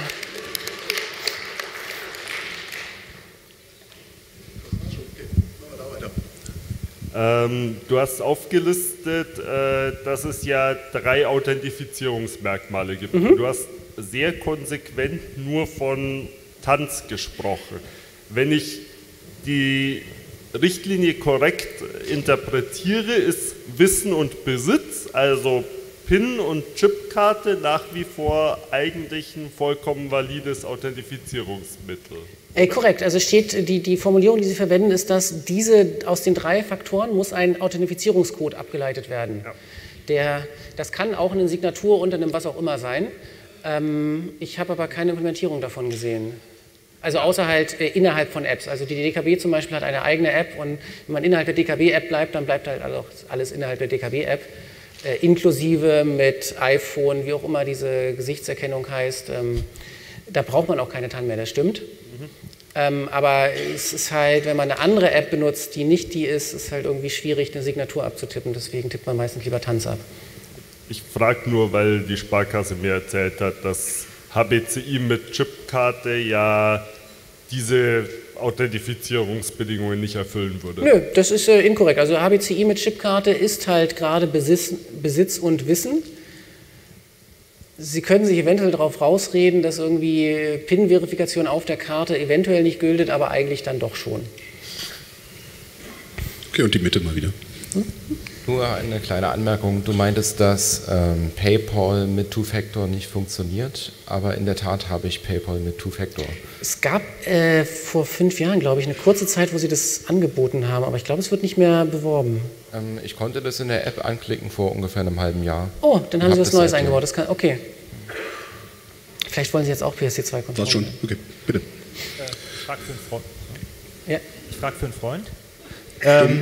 Ähm, du hast aufgelistet, äh, dass es ja drei Authentifizierungsmerkmale gibt. Mhm. Du hast sehr konsequent nur von Tanz gesprochen. Wenn ich die Richtlinie korrekt interpretiere, ist Wissen und Besitz, also PIN und Chipkarte, nach wie vor eigentlich ein vollkommen valides Authentifizierungsmittel. Äh, korrekt, also steht, die, die Formulierung, die Sie verwenden, ist, dass diese aus den drei Faktoren muss ein Authentifizierungscode abgeleitet werden. Ja. Der, das kann auch eine Signatur unter einem was auch immer sein. Ähm, ich habe aber keine Implementierung davon gesehen. Also außer halt äh, innerhalb von Apps. Also die D K B zum Beispiel hat eine eigene App und wenn man innerhalb der D K B-App bleibt, dann bleibt halt auch alles innerhalb der D K B-App. Äh, inklusive mit iPhone, wie auch immer diese Gesichtserkennung heißt. Ähm, da braucht man auch keine T A N mehr, das stimmt. Mhm. Ähm, aber es ist halt, wenn man eine andere App benutzt, die nicht die ist, ist halt irgendwie schwierig, eine Signatur abzutippen. Deswegen tippt man meistens lieber Tanz ab. Ich frage nur, weil die Sparkasse mir erzählt hat, dass H B C I mit Chipkarte ja diese Authentifizierungsbedingungen nicht erfüllen würde. Nö, das ist äh, inkorrekt. Also H B C I mit Chipkarte ist halt gerade Besitz, Besitz und Wissen. Sie können sich eventuell darauf rausreden, dass irgendwie PIN-Verifikation auf der Karte eventuell nicht gültet, aber eigentlich dann doch schon. Okay, und die Mitte mal wieder. Hm? Nur eine kleine Anmerkung. Du meintest, dass ähm, PayPal mit Two-Factor nicht funktioniert, aber in der Tat habe ich PayPal mit Two-Factor. Es gab äh, vor fünf Jahren, glaube ich, eine kurze Zeit, wo sie das angeboten haben, aber ich glaube, es wird nicht mehr beworben. Ähm, ich konnte das in der App anklicken vor ungefähr einem halben Jahr. Oh, dann haben hab sie was das Neues seitdem. eingebaut. Das kann, okay. Vielleicht wollen sie jetzt auch P S C zwei kontrollieren. War's schon? Okay, bitte. Äh, ich frage für einen Freund. Ja. Ich frage für einen Freund. Ähm,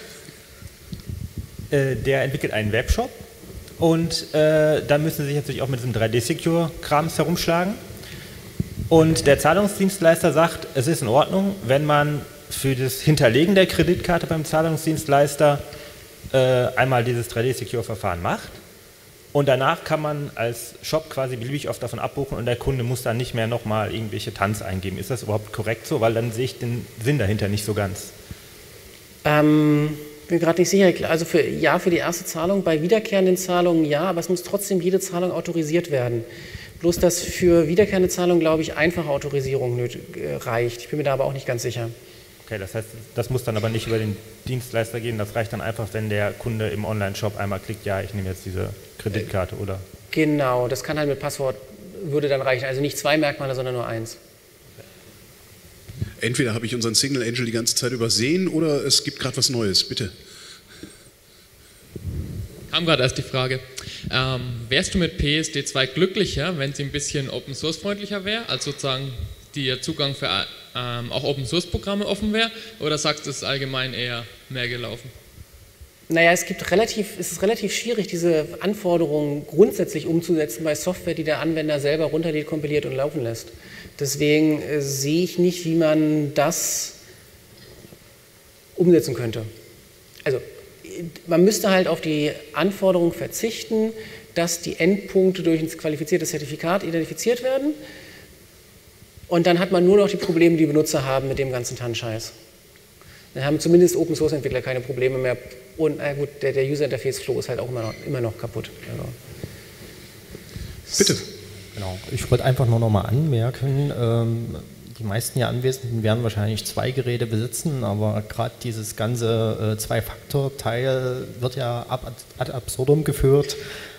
äh, der entwickelt einen Webshop und äh, da müssen sie sich natürlich auch mit diesem drei D-Secure-Krams herumschlagen. Und der Zahlungsdienstleister sagt, es ist in Ordnung, wenn man für das Hinterlegen der Kreditkarte beim Zahlungsdienstleister äh, einmal dieses drei D-Secure-Verfahren macht. Und danach kann man als Shop quasi beliebig oft davon abbuchen und der Kunde muss dann nicht mehr nochmal irgendwelche Tanz eingeben. Ist das überhaupt korrekt so? Weil dann sehe ich den Sinn dahinter nicht so ganz. Ähm, bin gerade nicht sicher. Also für, ja, für die erste Zahlung, bei wiederkehrenden Zahlungen ja, aber es muss trotzdem jede Zahlung autorisiert werden. Bloß, dass für wiederkehrende Zahlungen, glaube ich, einfache Autorisierung nötig, äh, reicht. Ich bin mir da aber auch nicht ganz sicher. Okay, das heißt, das muss dann aber nicht über den Dienstleister gehen. Das reicht dann einfach, wenn der Kunde im Online-Shop einmal klickt, ja, ich nehme jetzt diese Kreditkarte, oder? Genau, das kann halt mit Passwort, würde dann reichen. Also nicht zwei Merkmale, sondern nur eins. Entweder habe ich unseren Signal Angel die ganze Zeit übersehen oder es gibt gerade was Neues. Bitte. Kam gerade erst die Frage. Ähm, wärst du mit P S D zwei glücklicher, wenn sie ein bisschen Open-Source-freundlicher wäre, also sozusagen der Zugang für ähm, auch Open-Source-Programme offen wäre, oder sagst du, es ist allgemein eher mehr gelaufen? Naja, es, gibt relativ, es ist relativ schwierig, diese Anforderungen grundsätzlich umzusetzen bei Software, die der Anwender selber runterlädt, kompiliert und laufen lässt. Deswegen äh, sehe ich nicht, wie man das umsetzen könnte. Also, man müsste halt auf die Anforderung verzichten, dass die Endpunkte durch ein qualifiziertes Zertifikat identifiziert werden. Und dann hat man nur noch die Probleme, die Benutzer haben mit dem ganzen Tannscheiß. Dann haben zumindest Open-Source-Entwickler keine Probleme mehr. Und äh gut, der, der User-Interface-Flow ist halt auch immer noch, immer noch kaputt. Also. Bitte. Genau. Ich wollte einfach nur noch mal anmerken, ähm, die meisten hier Anwesenden werden wahrscheinlich zwei Geräte besitzen, aber gerade dieses ganze äh, Zwei-Faktor-Teil wird ja ab, ad absurdum geführt,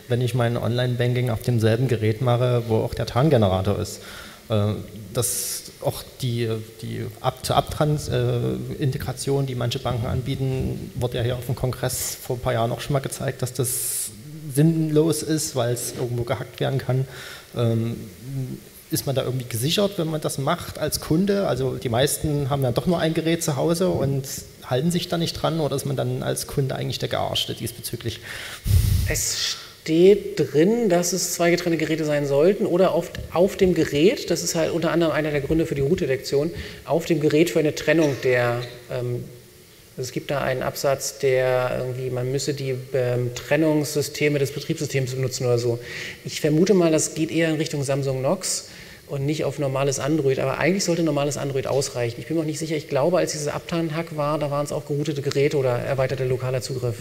wenn ich mein Online-Banking auf demselben Gerät mache, wo auch der Tarngenerator ist. Äh, das auch die, die Up-to-Up-Integration, die manche Banken anbieten, wurde ja hier auf dem Kongress vor ein paar Jahren auch schon mal gezeigt, dass das sinnlos ist, weil es irgendwo gehackt werden kann. Ähm, ist man da irgendwie gesichert, wenn man das macht als Kunde? Also die meisten haben ja doch nur ein Gerät zu Hause und halten sich da nicht dran, oder ist man dann als Kunde eigentlich der Gearschte diesbezüglich? Es steht drin, dass es zwei getrennte Geräte sein sollten oder auf, auf dem Gerät, das ist halt unter anderem einer der Gründe für die Root-Detektion, auf dem Gerät für eine Trennung der, ähm, es gibt da einen Absatz, der irgendwie, man müsse die ähm, Trennungssysteme des Betriebssystems benutzen oder so. Ich vermute mal, das geht eher in Richtung Samsung Knox und nicht auf normales Android, aber eigentlich sollte normales Android ausreichen. Ich bin mir auch nicht sicher, ich glaube, als dieser Uptime-Hack war, da waren es auch geroutete Geräte oder erweiterter lokaler Zugriff.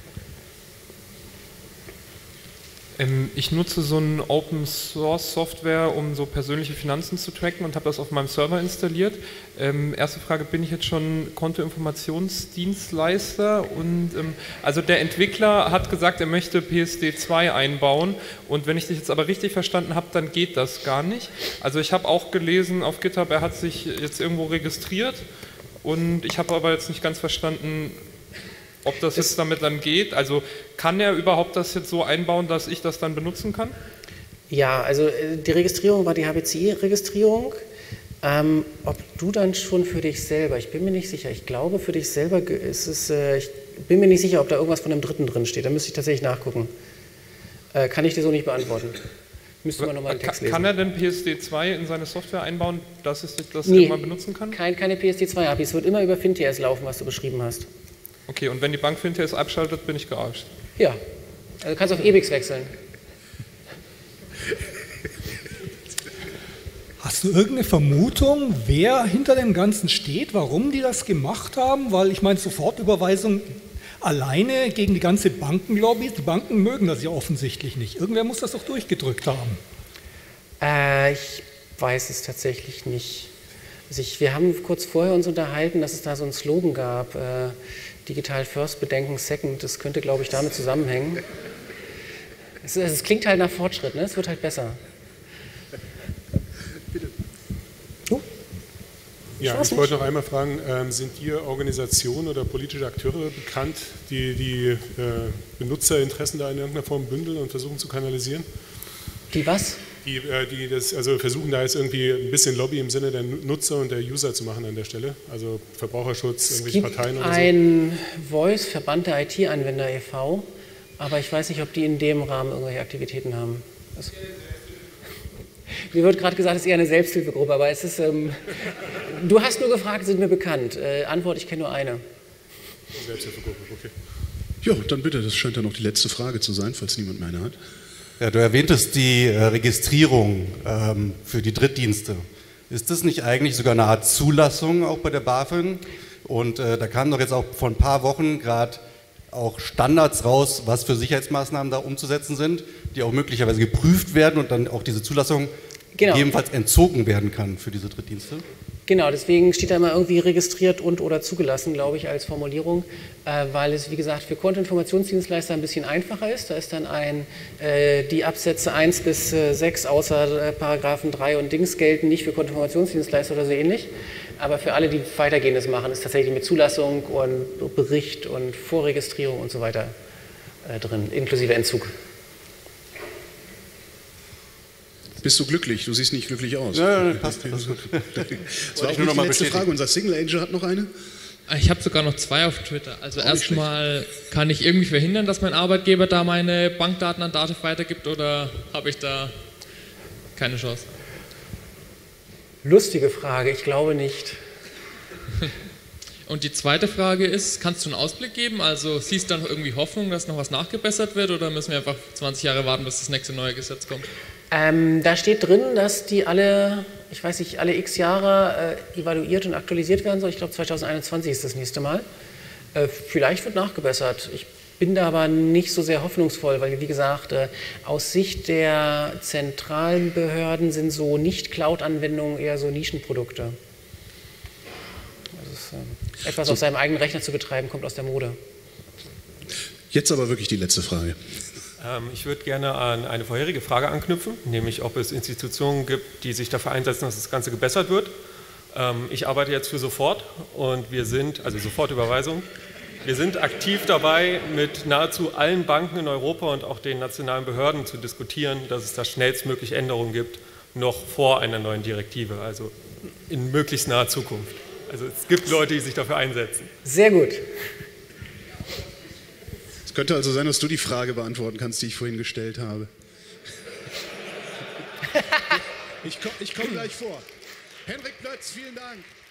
Ähm, ich nutze so eine Open-Source-Software, um so persönliche Finanzen zu tracken und habe das auf meinem Server installiert. Ähm, erste Frage, bin ich jetzt schon Kontoinformationsdienstleister? Und ähm, also der Entwickler hat gesagt, er möchte P S D zwei einbauen, und wenn ich dich jetzt aber richtig verstanden habe, dann geht das gar nicht. Also ich habe auch gelesen auf GitHub, er hat sich jetzt irgendwo registriert, und ich habe aber jetzt nicht ganz verstanden, ob das jetzt damit dann geht. Also kann er überhaupt das jetzt so einbauen, dass ich das dann benutzen kann? Ja, also die Registrierung war die H B C I-Registrierung. Ähm, ob du dann schon für dich selber, ich bin mir nicht sicher, ich glaube für dich selber ist es, äh, ich bin mir nicht sicher, ob da irgendwas von einem Dritten drin steht, da müsste ich tatsächlich nachgucken. Äh, kann ich dir so nicht beantworten. Müsste man nochmal den Text lesen. Kann er denn P S D zwei in seine Software einbauen, dass ich das nee, immer benutzen kann? Kein, keine P S D zwei A P I, es wird immer über FinTS laufen, was du beschrieben hast. Okay, und wenn die Bank FinTS abschaltet, bin ich gearscht? Ja, also du kannst auf E B I X wechseln. Hast du irgendeine Vermutung, wer hinter dem Ganzen steht, warum die das gemacht haben? Weil ich meine, Sofortüberweisung alleine gegen die ganze Bankenlobby, die Banken mögen das ja offensichtlich nicht. Irgendwer muss das doch durchgedrückt haben. Äh, ich weiß es tatsächlich nicht. Also ich, wir haben kurz vorher uns unterhalten, dass es da so einen Slogan gab, äh, Digital First, Bedenken Second. Das könnte, glaube ich, damit zusammenhängen. Es, es klingt halt nach Fortschritt, ne? Es wird halt besser. Bitte. Du? Ja, ich wollte noch einmal fragen, ähm, sind dir Organisationen oder politische Akteure bekannt, die die äh, Benutzerinteressen da in irgendeiner Form bündeln und versuchen zu kanalisieren? Die was? Die, äh, die das, also versuchen da jetzt irgendwie ein bisschen Lobby im Sinne der Nutzer und der User zu machen an der Stelle, also Verbraucherschutz, es irgendwelche gibt Parteien oder so. ein Voice, Verband der I T-Anwender e V, aber ich weiß nicht, ob die in dem Rahmen irgendwelche Aktivitäten haben. Das Mir wird gerade gesagt, es ist eher eine Selbsthilfegruppe, aber es ist, ähm, du hast nur gefragt, sind mir bekannt. Äh, Antwort, ich kenne nur eine. Selbsthilfegruppe, okay. Ja, dann bitte, das scheint ja noch die letzte Frage zu sein, falls niemand mehr eine hat. Ja, du erwähntest die äh, Registrierung ähm, für die Drittdienste. Ist das nicht eigentlich sogar eine Art Zulassung auch bei der BaFin? Und äh, da kamen doch jetzt auch vor ein paar Wochen gerade auch Standards raus, was für Sicherheitsmaßnahmen da umzusetzen sind, die auch möglicherweise geprüft werden und dann auch diese Zulassung genau. gegebenenfalls entzogen werden kann für diese Drittdienste? Genau, deswegen steht da immer irgendwie registriert und oder zugelassen, glaube ich, als Formulierung, äh, weil es, wie gesagt, für Kontoinformationsdienstleister ein bisschen einfacher ist. Da ist dann ein, äh, die Absätze eins bis sechs außer äh, Paragraphen drei und Dings gelten nicht für Kontoinformationsdienstleister oder so ähnlich. Aber für alle, die weitergehendes machen, ist tatsächlich mit Zulassung und Bericht und Vorregistrierung und so weiter äh, drin, inklusive Entzug. Bist du glücklich? Du siehst nicht glücklich aus. Ja, ja, passt. Das war auch nicht die letzte Frage. Unser Single Angel hat noch eine. Ich habe sogar noch zwei auf Twitter. Also erstmal, kann ich irgendwie verhindern, dass mein Arbeitgeber da meine Bankdaten an Dativ weitergibt, oder habe ich da keine Chance? Lustige Frage, ich glaube nicht. Und die zweite Frage ist, kannst du einen Ausblick geben? Also siehst du dann irgendwie Hoffnung, dass noch was nachgebessert wird, oder müssen wir einfach zwanzig Jahre warten, bis das nächste neue Gesetz kommt? Ähm, da steht drin, dass die alle, ich weiß nicht, alle x Jahre äh, evaluiert und aktualisiert werden soll. Ich glaube zwanzig einundzwanzig ist das nächste Mal. Äh, vielleicht wird nachgebessert. Ich bin da aber nicht so sehr hoffnungsvoll, weil, wie gesagt, äh, aus Sicht der zentralen Behörden sind so Nicht-Cloud-Anwendungen eher so Nischenprodukte. Also ist, äh, etwas so. auf seinem eigenen Rechner zu betreiben, kommt aus der Mode. Jetzt aber wirklich die letzte Frage. Ähm, ich würde gerne an eine vorherige Frage anknüpfen, nämlich ob es Institutionen gibt, die sich dafür einsetzen, dass das Ganze gebessert wird. Ähm, ich arbeite jetzt für Sofort und wir sind, also Sofortüberweisung, wir sind aktiv dabei, mit nahezu allen Banken in Europa und auch den nationalen Behörden zu diskutieren, dass es da schnellstmöglich Änderungen gibt, noch vor einer neuen Direktive, also in möglichst naher Zukunft. Also es gibt Leute, die sich dafür einsetzen. Sehr gut. Es könnte also sein, dass du die Frage beantworten kannst, die ich vorhin gestellt habe. Ich komme ich komm gleich vor. Henrik Plötz, vielen Dank.